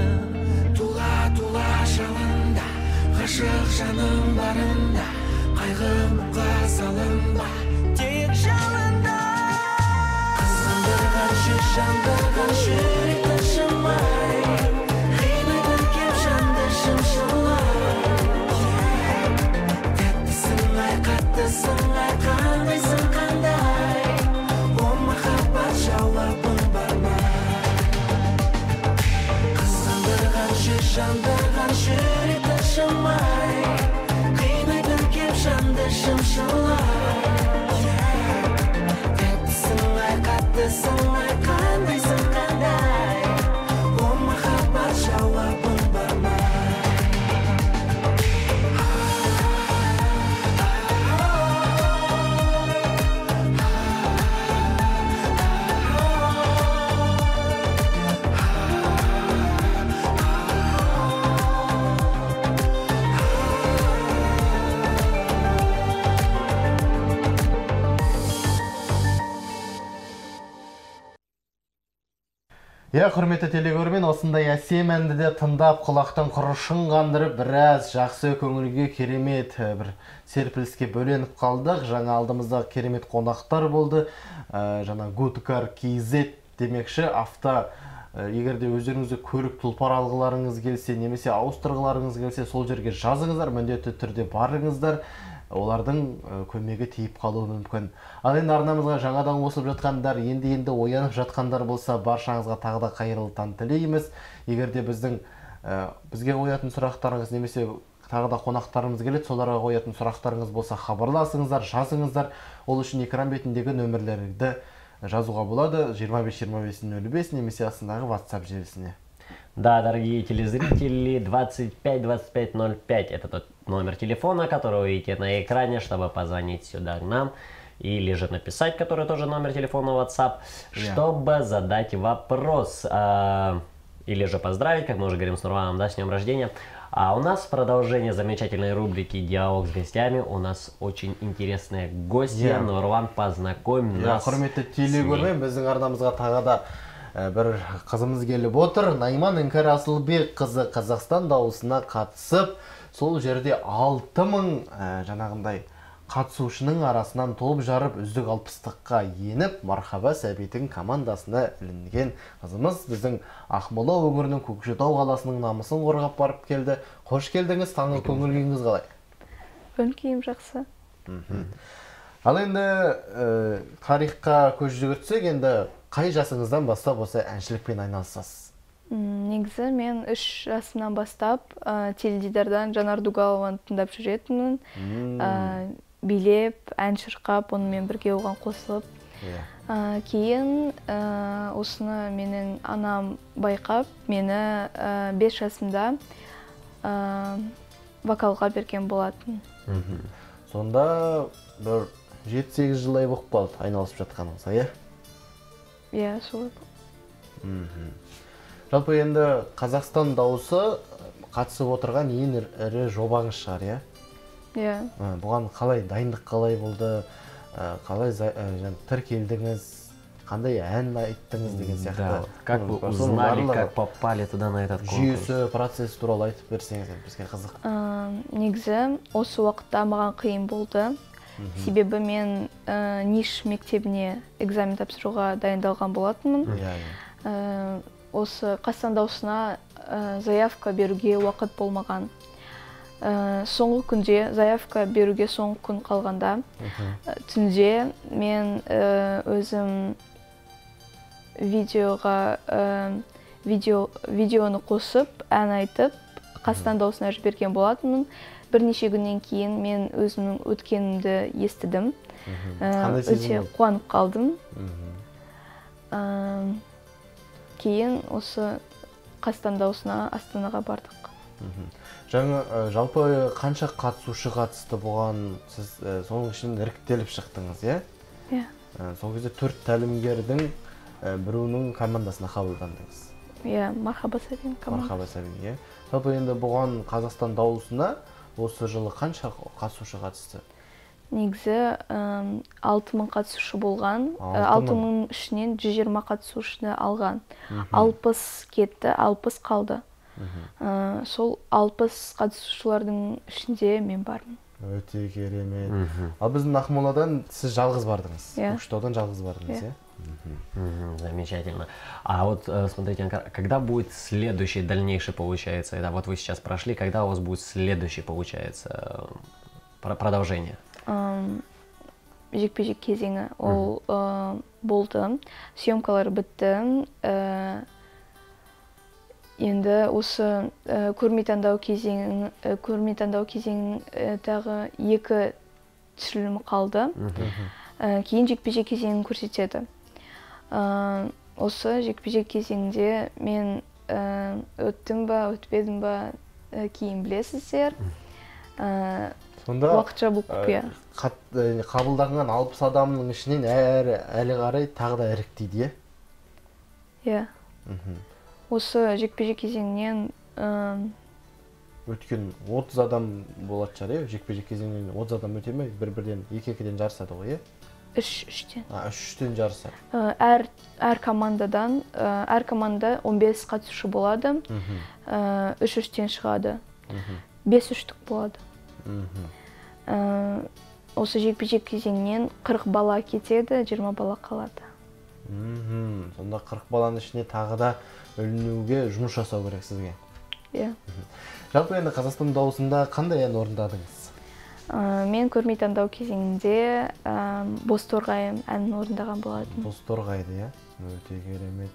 G: тула жалында ғашық жаным барында қайғы мұңға салынба тек жалында қызғандырған жандырған жүректі шымай қинайтын кеп жанды шымшылай тәттісің ай қаттысың ай қандайсың қандай о махаббат жауабың жандырған жүректі шымай қинайтын кеп жанды шымшылай тәттісің ай қаттысың ай қандайсың қандай о махаббат жауабың бармай
A: Құрметті телекөрермен, осындай әсем әнді де тыңдап, құлақтың құрышын қандырып, біраз жақсы көңілге керемет бір серпіліске бөленіп қалдық. Жаңа алдымызда керемет қонақтар болды. Жаңа Good Car KZ демекші егер де өздеріңізде көлік тұлпар алғыларыңыз келсе, немесе ауыстырғыларыңыз келсе, сол жерге жазыңыздар, міндетті түрде барыңыздар. Олардың көмегі тиіп қалуы мүмкін. Ал енді арнамызға жаңадан қосылып жатқандар, енді оянып жатқандар болса, баршаңызға тағы да қайырлы таң тілейміз. Егер де бізге қоятын сұрақтарыңыз, немесе тағы да қонақтарымыз келеді, соларға қоятын сұрақтарыңыз болса, хабарласыңыздар, жазыңыздар. Ол үшін экран бетіндегі нөмірлерді жазуға болады 25-25-05 немесе астындағы WhatsApp желісіне.
B: Да, дорогие телезрители, 25-25-05 это тот номер телефона, который вы видите на экране, чтобы позвонить сюда к нам, или же написать, который тоже номер телефона WhatsApp, чтобы задать вопрос, или же поздравить, как мы уже говорим с Нурваном, да, с днем рождения. А у нас продолжение замечательной рубрики «Диалог с гостями». У нас очень интересные гости. Нурван, познакомь нас с ней.
A: Біздің арнамызға тағы да бір қызымыз келіп отыр. Найман Іңкәр Асылбек қызы Қазақстан дауысына қатысып, сол жерде 6000 жаңағындай қатысушының арасынан топ жарып үздік 60-қа еніп, Мархаба Сәбидің командасына ілінген қызымыз біздің Ақмола өңірінің Көкшетау қаласының намысын қорғап барып келді. Қош келдіңіз, таңғы көңіл-күйіңіз қалай?
H: Көңіл-күйім жақсы.
A: Ал енді тарихқа көз жүгіртсек, енді қай жасыңыздан бастап осы әншілікпен айналысасыз?
H: Негізі мен 3 жасымнан бастап теледидардан Жанар Дугалованы тыңдап жүретінмін. Билеп, ән шырқап, онымен бірге оған қосылып. Кейін осыны менің анам байқап, мені 5 жасымда вокалға берген болатын.
A: Сонда бір 7-8 жылдай болып қалды айналысып жатқаныңыз, иә?
H: Иә, солай.
A: Жалпы енді Қазақстан дауысы қатысып отырған ең ірі жобаңыз шығар, иә?
H: Иә.
A: Бұған қалай дайындық қалай болды, қалай тіркелдіңіз, қандай ән айттыңыз деген сияқты.
B: Как вы узнали, как попали туда на этот конкурс?
A: Жүйесі, процесс туралы айтып берсеңіз, бізге қызық.
H: Негізі осы уақытта маған қиын болды. Себебі мен ниш мектебіне экзамен тапсыруға дайындалған болатынмын. Осы Қазақстан дауысына заявка беруге уақыт болмаған. Соңғы күнде заявка беруге соңғы күн қалғанда, түнде мен өзім видеоны қосып, ән айтып, Қазақстан дауысына жіберген болатынмын. Бірнеше күннен кейін мен өзімнің өткенімді естідім. Өте қуанып қалдым. Кейін осы Қазақстан дауысына Астанаға бардық.
A: Жалпы қанша қатысушы қатысты бұған, сіз соның ішінен іріктеліп шықтыңыз, иә?
H: Иә.
A: Сол кезде 4 тәлімгердің біреуінің командасына қабылдандыңыз.
H: Иә, Мархаба Сәбидің командасы.
A: Мархаба Сәбин, иә. Жалпы енді бұған Қазақстан дауысына осы жылы қанша қатысушы қатысты?
H: Негізі 6000 қатысушы болған, 6000 ішінен 120 қатысушыны алған. 60 кетті, 60 қалды. Сол 60 қатысушылардың ішінде мен бармын.
A: Өте керемет. Ал біздің Ақмоладан сіз жалғыз бардыңыз. Көкшетаудан жалғыз бардыңыз, иә?
B: Замечательно. А вот смотрите, когда будет следующий, дальнейший, получается, это вот вы сейчас прошли, когда у вас будет следующий, получается, продолжение?
H: Жекпе-жек кезеңі ол болды. Съемкалар бітті. Енді осы көрме таңдау кезеңінің тағы 2 түсірілімі қалды. Кейін жекпе-жек кезеңін көрсетеді. Осы жекпе-жек кезеңінде мен өттім ба, өтпедім ба, кейін білесіздер. Уақытша бұл құпия.
A: Қабылданған 60 адамның ішінен әлі қарай тағы да іріктейді,
H: иә? Осы жекпе-жек кезеңінен
A: өткен 30 адам болады шығар, жекпе-жек кезеңінен 30 адам өте ме? Бір-бірден 2-2-ден жарысады ғой, иә?
H: 3-3-тен.
A: 3-3-тен жарысады.
H: Әр команда 15 қатысушы болады, 3-3-тен шығады, 5-3-тік болады. Осы жекпе-жек кезеңінен 40 бала кетеді, 20 бала қалады.
A: Сонда 40 баланың ішіне тағы да ілінуге жұмыс жасау керек сізге.
H: Иә.
A: Жалпы енді Қазақстан дауысында қандай ән орындадыңыз?
H: Мен көрмей таңдау кезеңінде Бозторғай әнін орындаған болатын.
A: Бозторғайды, иә? Өте керемет.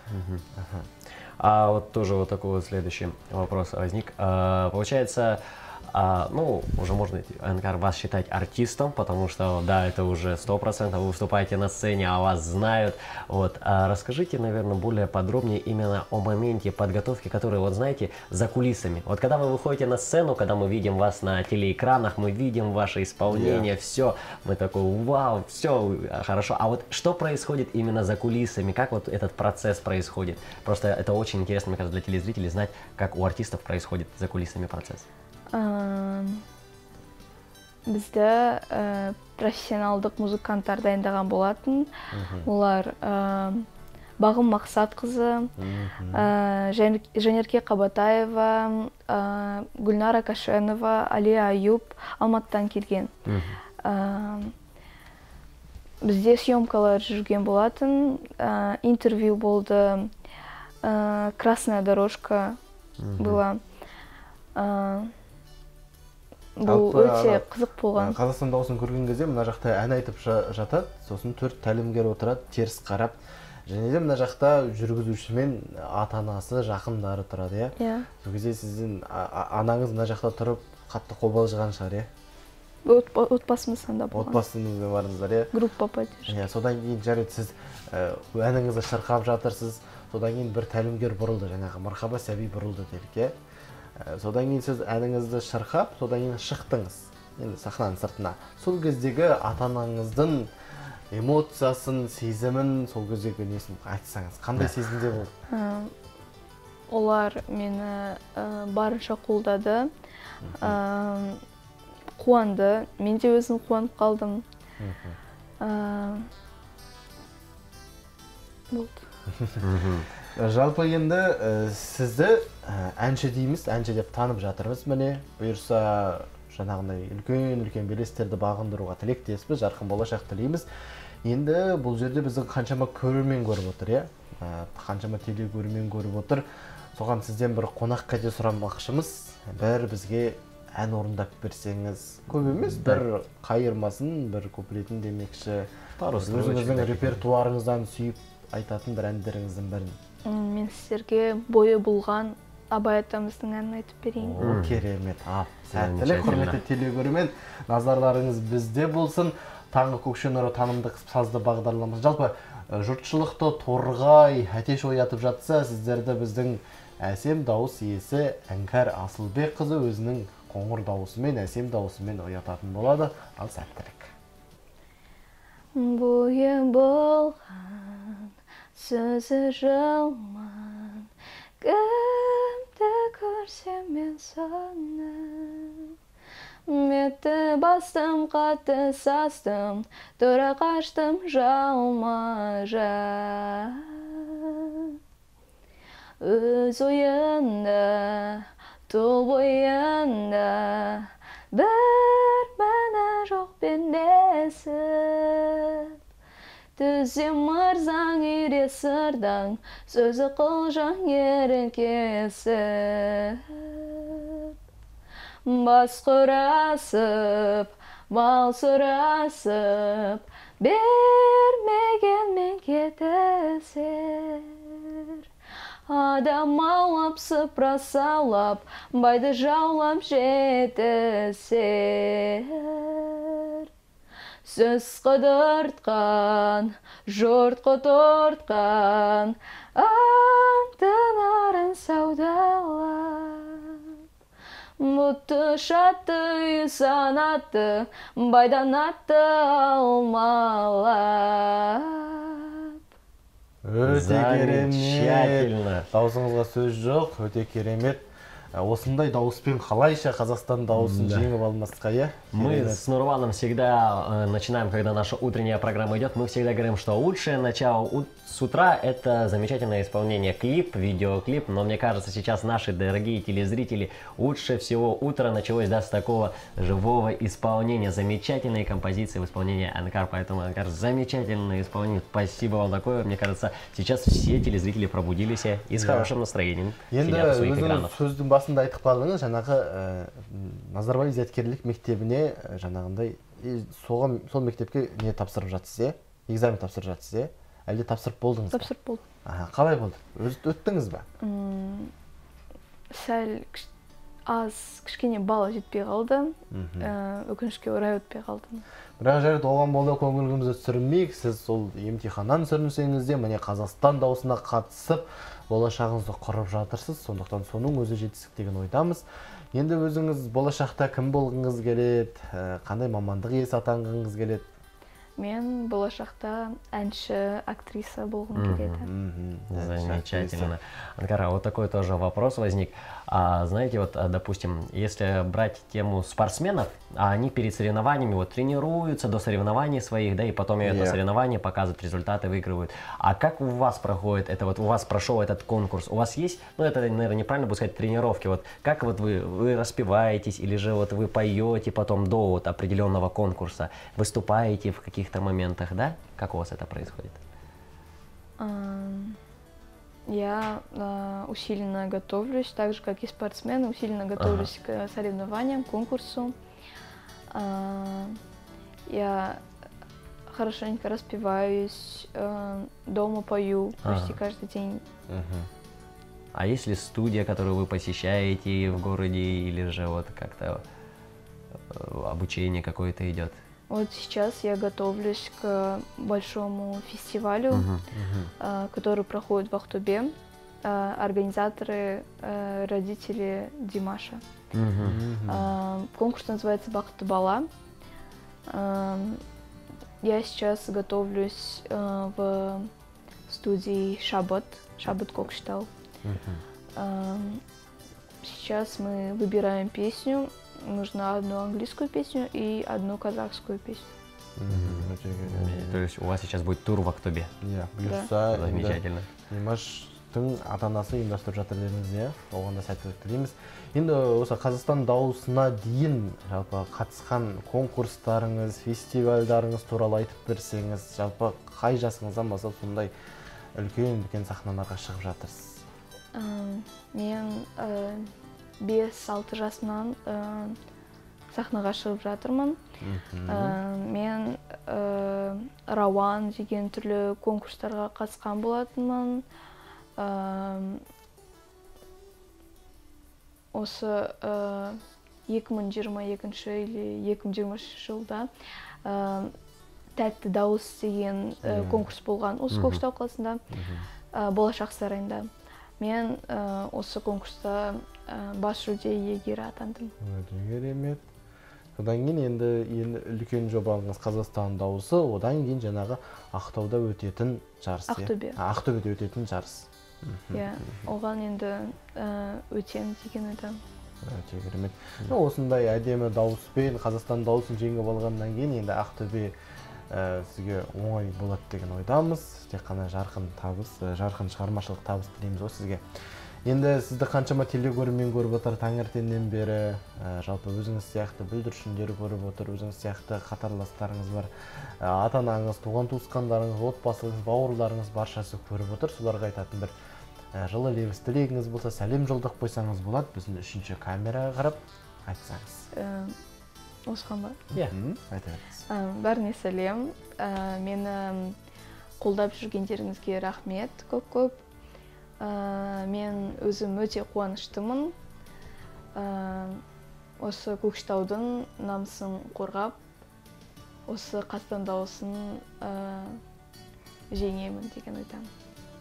B: А вот тоже вот такой вот следующий вопрос возник. Получается, ну, уже можно вас считать артистом, потому что, да, это уже 100%, вы выступаете на сцене, а вас знают. Вот. Расскажите, наверное, более подробнее именно о моменте подготовки, который, вот знаете, за кулисами. Вот когда вы выходите на сцену, когда мы видим вас на телеэкранах, мы видим ваше исполнение, все, мы такой, вау, все хорошо. А вот что происходит именно за кулисами, как вот этот процесс происходит? Просто это очень интересно, мне кажется, для телезрителей знать, как у артистов происходит за кулисами процесс.
H: Бізді профессионалдық музыканттар дайындаған болатын. Олар Бағым Мақсатқызы, Жанерке Қабатаева, Гүлнара Кашенова, Алия Аюп Алматыдан келген. Бізде съемкалар жүрген болатын, интервью болды, Красная дорожка была. Бұл өте қызық болған.
A: Қазақстан дауысын көрген кезде мына жақта ән айтып жатады, сосын 4 тәлімгер отырады, теріс қарап. Және де мына жақта жүргізуші мен ата-анасы, жақындары тұрады, иә? Сол кезде сіздің анаңыз мына жақта тұрып, қатты қобалжыған шығар, иә?
H: Отбасымыздан да болған.
A: Отбасыңызбен барыңыздар, иә?
H: Группа поддержки.
A: Содан кейін жарайды, сіз әніңізді шырқап жатырсыз, содан кейін бір тәлімгер бұрылды, жаңағы Мархаба Сәби бұрылды делік, иә? Содан кейін сіз әніңізді шырқап, содан кейін шықтыңыз, енді сахнаның сыртына. Сол кездегі ата-анаңыздың эмоциясын, сезімін, сол кездегі несін айтсаңыз, қандай сезімде болды?
H: Олар мені барынша қолдады, қуанды, мен де өзім қуанып қалдым. Болды.
A: Жалпы енді сізді әнші дейміз, әнші деп танып жатырмыз міне. Бұйырса жаңағындай үлкен белестерді бағындыруға тілектеспіз, жарқын болашақ тілейміз. Енді бұл жерде біздің қаншама көрермен көріп отыр, иә? Қаншама телекөрермен көріп отыр. Соған сізден бір қонаққа де сұрамақшымыз. Бір бізге ән орындап берсеңіз, көп емес, бір қайырмасын, бір куплетін демекші. Өзіңіздің репертуарыңыздан сүйіп айтатын бір әндеріңіздің бірін.
H: Мен сіздерге бойы болған Абай атамыздың әнін айтып берейін.
A: Керемет. Сәттілік, құрметті телекөрермен, назарларыңыз бізде болсын. Таңғы көкше нұры танымдық сазды бағдарламасы. Жалпы жұртшылықты торғай, әтеш оятып жатса, сіздерді біздің әсем дауыс иесі Әңкәр Асылбекқызы өзінің қоңыр дауысымен, әсем дауысымен оятатын болады. Ал сәттілік.
H: Бойы болған, сөзі жылман, кімді көрсем мен соны. Метті бастым, қатты састым, тұра қаштым жалма-жан. Өз ойында, тұл бойында, бір мәні жоқ бендесіп. Түзем мырзаң ере сырдаң, сөзі қылжаң ерін кесіп. Бас құрасып, бал сұрасып, бермеген мен кетісер. Адам аулап, сыпыра салап, байды жаулап жетісер. Сөз қыдыртқан, жұрт құтыртқан, антын арын саудалап. Мұтты шатты, үй санатты, байдан атты алмалап.
A: Өте керемет. Даусыңызға сөз жоқ, өте керемет. осындай дауыспен қалайша Қазақстан дауысын жеңіп алмасқа, иә?
B: Мы с Нурваном всегда начинаем, когда наша утренняя программа идет, мы всегда говорим, что лучшее начало с утра – это замечательное исполнение видеоклип, но мне кажется, сейчас наши дорогие телезрители, лучше всего утро началось, с такого живого исполнения, замечательной композиции в исполнении Анкар, поэтому, Анкар, замечательное исполнение, спасибо вам такое, мне кажется, сейчас все телезрители пробудились и с хорошим настроением сидят у своих экранов.
A: Басында айтып қалдыңыз, жаңағы Назарбаев зияткерлік мектебіне жаңағындай сол мектепке не тапсырып жатсыз, экзамен тапсырып жатсыз, әлде тапсырып болдыңыз ба?
H: Тапсырып болдым.
A: Қалай болды? Өттіңіз ба?
H: Сәл кішкене балы жетпей қалды, өкінішке орай өтпей қалдым.
A: Бірақ жарайды, оған болды көңіліңізді түсірмейік, сіз сол емтиханнан сүрінсеңіз де, міне Қазақстан дауысына қатысып, болашағыңызды құрып жатырсыз, сондықтан соның өзі жетістік деген ойдамыз. Енді өзіңіз болашақта кім болғыңыз келеді, қандай мамандық иесі атанғыңыз келеді?
H: Мен болашақта әнші, актриса болғым келеді.
B: Замечательно. Анкара, вот такой тоже вопрос возник. Знаете, вот, допустим, если брать тему спортсменов, они перед соревнованиями вот тренируются до соревнований своих, да, и потом это соревнования показывают результаты, выигрывают. А как у вас проходит это, вот у вас прошел этот конкурс, у вас есть, ну это, наверное, неправильно будет сказать, тренировки, вот как вот вы распеваетесь, или же вот вы поете потом до вот определенного конкурса, выступаете в каких-то моментах, да? Как у вас это происходит?
H: Я усиленно готовлюсь, так же, как и спортсмены, усиленно готовлюсь к соревнованиям, конкурсу. Я хорошенько распеваюсь, дома пою почти каждый день.
B: А есть ли студия, которую вы посещаете в городе, или же вот как-то обучение какое-то идет?
H: Вот сейчас я готовлюсь к большому фестивалю, который проходит в Ахтубе. Организаторы, родители Димаша. Конкурс называется «Бахты-бала». Я сейчас готовлюсь в студии Шабат Кокштал. Сейчас мы выбираем песню. Нужно одну английскую песню и одну казахскую песню.
B: То есть у вас сейчас будет тур в Актобе?
A: Бұйырса,
B: замечательно.
A: Димаштың ата-анасы ұйымдастырып жатыр дедіңіз, оған да сәттілік тілейміз. Енді осы Қазақстан дауысына дейін жалпы қатысқан конкурстарыңыз, фестивальдарыңыз туралы айтып берсеңіз, жалпы қай жасыңыздан бастап сондай үлкен сахналарға шығып жатырсыз?
H: Мен 5-6 жасымнан сахнаға шығып жатырмын. Мен Рауан деген түрлі конкурстарға қатысқан болатынмын. Осы 2022 или 2023 жылда тәтті дауыс деген конкурс болған. Осы Көкшетау қаласында, Болашақ сарайында. Мен осы конкурста бас жүлде иегері атандым.
A: Керемет. Одан кейін енді үлкен жобаңыз Қазақстан дауысы, одан кейін жаңағы Ақтауда өтетін жарыс. Ақтөбеде өтетін жарыс.
H: Оған енді өтем деген ойдам.
A: Керемет. Осындай әдемі дауыспен Қазақстан дауысын жеңіп алғаннан кейін енді Ақтөбе сізге оңай болады деген ойдамыз. Тек қана жарқын шығармашылық табыс тілейміз ғой сізге. Енді сізді қаншама телегөрмен көріп отыр таңертеңнен бері, жалпы өзіңіз сияқты бүлдіршіндер көріп отыр, өзіңіз сияқты қатарластарыңыз бар, ата-анаңыз, туған туысқандарыңыз, отбасыңыз, бауырларыңыз баршасы көріп отыр. Соларға айтатын бір жылы лебіз тілегіңіз болса, сәлем жолдап қойсаңыз болады, біздің үшінші камераға қарап айтсаңыз.
H: Осыған ба?
A: Айта беріңіз.
H: Бәріне сәлем. Мені қолдап жүргендеріңізге рахмет көп. Мен өзім өте қуаныштымын. Осы Көкшетаудың намысын қорғап, осы Қазақстан дауысын жеңемін деген ойдамын.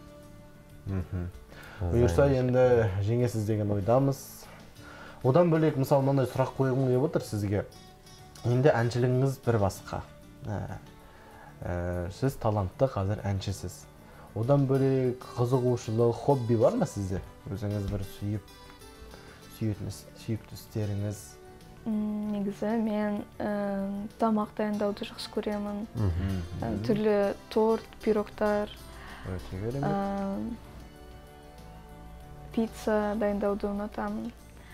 A: Бұйырса енді жеңесіз деген ойдамыз. Одан бөлек, мысалы, мынандай сұрақ қойғым келіп отыр сізге. Енді әншілігіңіз бір басқа. Сіз талантты қазір әншісіз. Одан бөлек қызығушылық, хобби бар ма сізде? Өзіңіз бір сүйікті істеріңіз?
H: Негізі мен тамақ дайындауды жақсы көремін. Түрлі торт, пирогтар,
A: Өте керемет.
H: пицца дайындауды ұнатамын.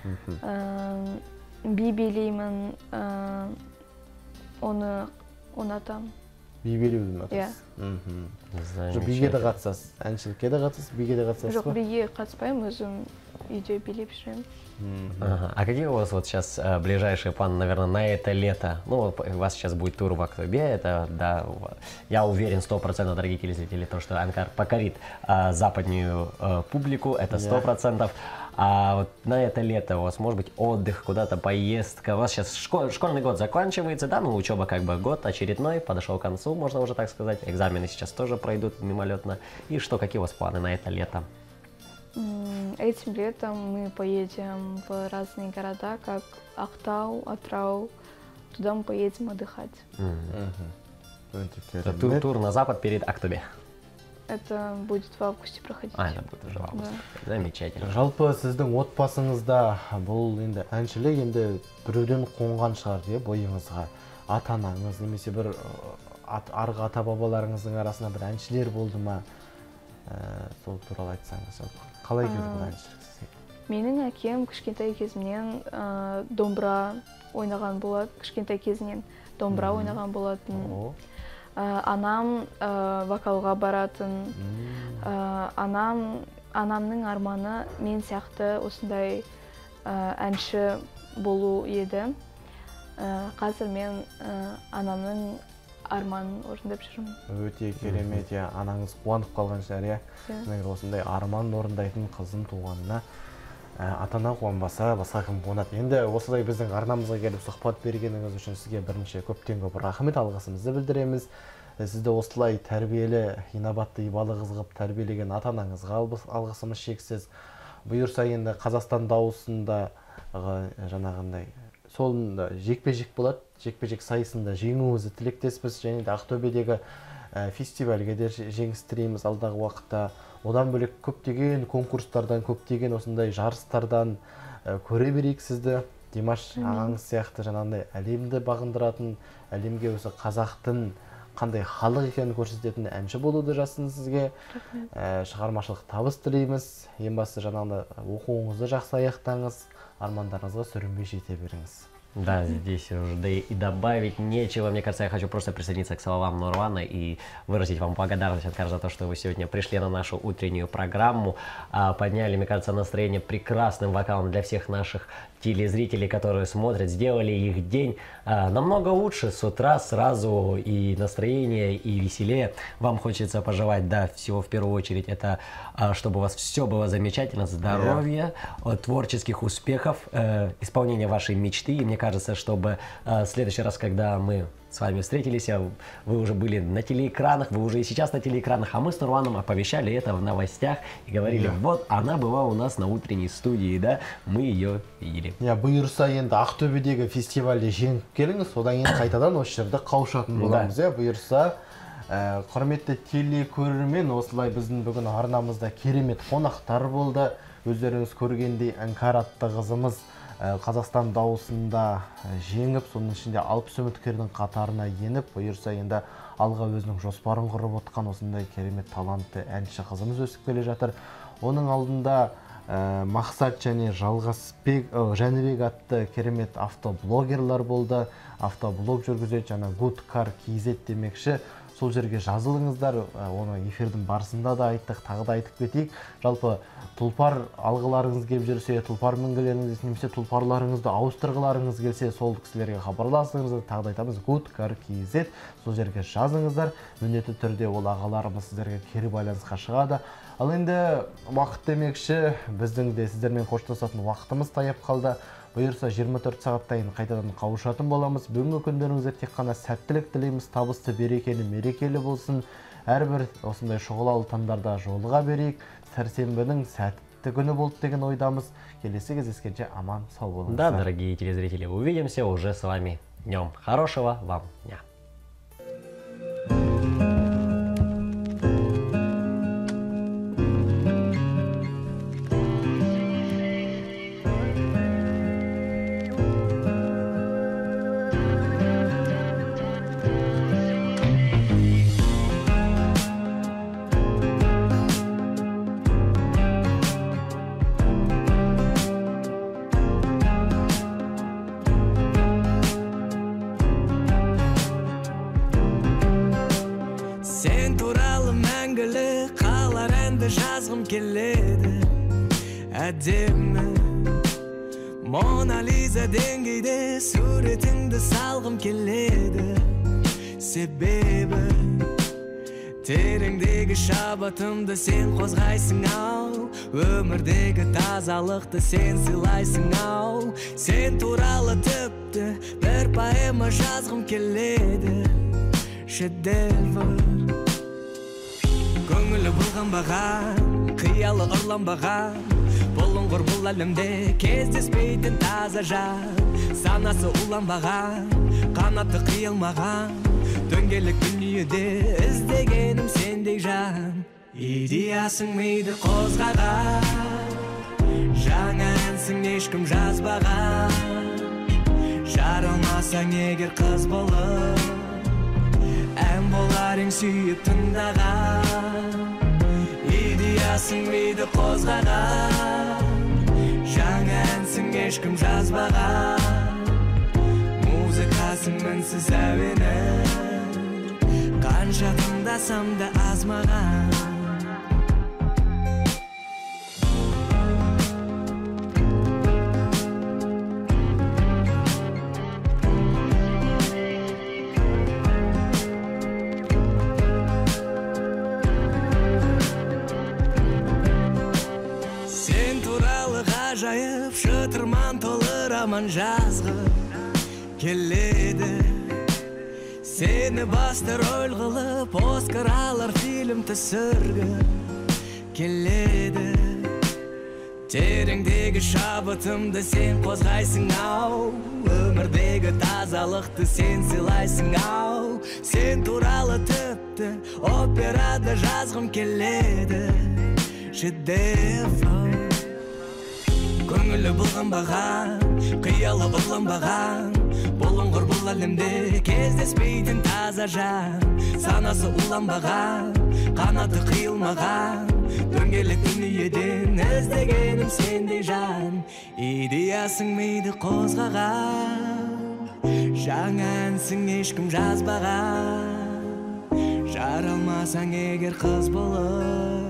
H: Би билеймін, оны ұнатамын.
A: Би билеуді
H: Иә.
A: ұнатасыз? Биге де қатысасыз? Әншілікке де қатысасыз, биге де қатысасыз
H: Жоқ,
A: ба?
H: биге қатыспаймын, өзім үйде билеп жүремін.
B: Ага. А какие у вас вот сейчас ближайшие планы, наверное, на это лето? Ну, вот у вас сейчас будет тур в Актобе, это, да, я уверен, 100%, дорогие телезрители, то, что Анкар покорит западную публику, это 100%. А вот на это лето у вас может быть отдых, куда-то поездка? У вас сейчас школьный год заканчивается, да, ну, учеба как бы год очередной, подошел к концу, можно уже так сказать. Экзамены сейчас тоже пройдут мимолетно. И что, какие у вас планы на это лето?
H: Этим летом мы поедем в разные города, как Актау, Атрау. Туда мы поедем отдыхать.
B: Тур на запад перед Актобе.
H: Это будет в августе проходить.
B: Это будет уже в августе. Замечательно.
A: Жалпы сіздің отбасыңызда бұл енді әншілік енді біреуден қонған шығар, бойыңызға. Ата-анаңыз немесе бір арғы ата-бабаларыңыздың арасында бір әншілер болды ма? Сол туралы айтсаңыз, қалай келді бұл әншілік сізге?
H: Менің әкем кішкентай кезімнен домбыра ойнаған болады, кішкентай кезінен домбыра ойнаған болатын. Анам вокалға баратын. Анамның арманы мен сияқты осындай әнші болу еді. Қазір мен анамның арманын орындап жүрмін.
A: Өте керемет, анаңыз қуанып қалған шығар, осындай арманын орындайтын қызын туғанына. Ата-ана қуанбаса, басқа кім қуанады. Енді осылай біздің арнамызға келіп сұхбат бергеніңіз үшін сізге бірінші көптен көп рахмет, алғысымызды білдіреміз. Сізді осылай тәрбиелі, инабатты, ибалы қыз қылып тәрбиелеген ата-анаңызға алғысымыз шексіз. Бұйырса енді Қазақстан дауысында жаңағындай солында жекпе-жек болады, жекпе-жек сайысында жеңуіңізді тілектеспіз, және де Ақтөбедегі фестивальге де жеңіс тілейміз алдағы уақытта. Одан бөлек көптеген конкурстардан, көптеген осындай жарыстардан көре берейік сізді. Димаш ағаңыз сияқты жаңағындай әлемді бағындыратын, әлемге осы қазақтың қандай халық екенін көрсететін әнші болуды жазсын сізге. Шығармашылық табыс тілейміз. Ең бастысы жаңағындай оқуыңызды жақсы аяқтаңыз, армандарыңызға сүрінбей жете беріңіз.
B: Да, здесь уже да и добавить нечего. Мне кажется, я хочу просто присоединиться к словам Нурвана и выразить вам благодарность, Анкар, за то, что вы сегодня пришли на нашу утреннюю программу, подняли, мне кажется, настроение прекрасным вокалом для всех наших телезрителей, которые смотрят, сделали их день намного лучше с утра сразу, и настроение, и веселее. Вам хочется пожелать, да, всего в первую очередь, это чтобы у вас все было замечательно, здоровья, творческих успехов, исполнения вашей мечты. И мне кажется, чтобы в следующий раз, когда мы с вами встретились, вы уже были на телеэкранах, вы уже и сейчас на телеэкранах, а мы с Нурваном оповещали это в новостях и говорили, вот она была у нас на утренней студии, да, мы ее видели.
A: Бұйырса енді Ақтөбедегі фестивальде жеңіп келіңіз, одан кейін қайтадан осы жерде қауышатын боламыз. Бұйырса, құрметті телекөрермен, осылай біздің бүгін арнамызда керемет қонақтар болды. Өздеріңіз көргендей Анкар атты қызымыз Қазақстан дауысында жеңіп, соның ішінде 60 үміткердің қатарына еніп, бұйырса енді алға өзінің жоспарын құрып отқан осындай керемет талантты әнші қызымыз өсіп келе жатыр. Оның алдында Мақсат және Жәнібек атты керемет автоблогерлар болды. Автоблог жүргізеді, жаңа Good Car KZ демекші. Сол жерге жазылыңыздар, оны эфирдің барысында да айттық, тағы да айтып кетейік. Жалпы тұлпар алғыларыңыз келіп жүрсе, тұлпар мінгілеріңіз, немесе тұлпарларыңызды ауыстырғыларыңыз келсе, сол кісілерге хабарласыңыз, тағы да айтамыз Good Car KZ. Сол жерге жазыңыздар, міндетті түрде ол ағаларымыз сіздерге кері байланысқа шығады. Ал енді уақыт демекші, біздің де сіздермен қоштасатын уақытымыз таяп қалды. Бұйырса 24 сағаттайын қайтадан қауышатын боламыз. Бүгінгі күндеріңізде тек қана сәттілік тілейміз, табысты, берекелі, мерекелі болсын. Әрбір осындай шұғылалы таңдарда жолыға берейік. Сәрсенбінің сәтті күні болды деген ойдамыз. Келесі кездескенше аман сау болыңыздар.
B: Да, дорогие телезрители, увидимся уже с вами днем. Хорошего вам дня.
C: операда жазғым келеді әдемі Мона Лиза деңгейде суретіңді салғым келеді себебі тереңдегі шабытымды сен қозғайсың ау өмірдегі тазалықты сен сыйлайсың ау сен туралы тіпті бір поэма жазғым келеді шедевр көңілі былғанбаған қиялы ұрланбаған бұлыңғыр бұл әлемде кездеспейтін таза жан санасы уланбаған қанаты қиылмаған дөңгелек дүниеде іздегенім сендей жан идеясың миды қозғаған жаңа әнсің ешкім жазбаған жаралмасаң егер қыз болып ән болар ең сүйіп тыңдаған идеясың миды қозғаған жаңа әнсің ешкім жазбаған музыкасың мінсіз әуені қанша тыңдасам да аз маған ғажайып шытырман толы роман жазғым келеді сені басты рөл қылып Оскар алар фильм түсіргім келеді тереңдегі шабытымды сен қозғайсың ау өмірдегі тазалықты сен сыйлайсың ау сен туралы тіпті операда жазғым келеді шедевр көңілі бұлғанбаған қиялы ұрланбаған бұлыңғыр бұл әлемде кездеспейтін таза жан санасы уланбаған қанаты қиылмаған дөңгелек дүниеден іздегенім сендей жан идеясың миды қозғаған жаңа әнсің ешкім жазбаған жаралмасаң егер қыз болып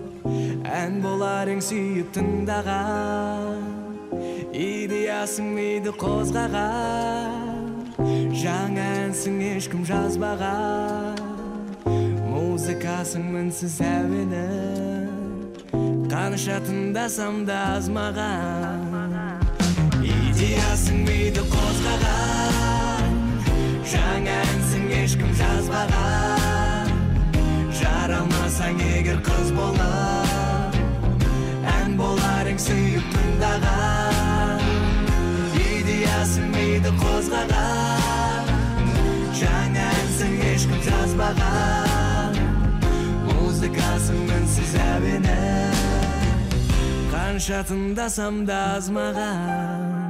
C: ән болар ең сүйіп тыңдаған идеясың миды қозғаған жаңа әнсің ешкім жазбаған музыкасың мінсіз әуені қанша тыңдасам да аз маған идеясың миды қозғаған жаңа әнсің ешкім жазбаған жаралмасаң егер қыз болып ән болар ең сүйіп тыңдаған идеясың миды қозғаған жаңа әнсің ешкім жазбаған музыкасың мінсіз әуені қанша тыңдасам да аз маған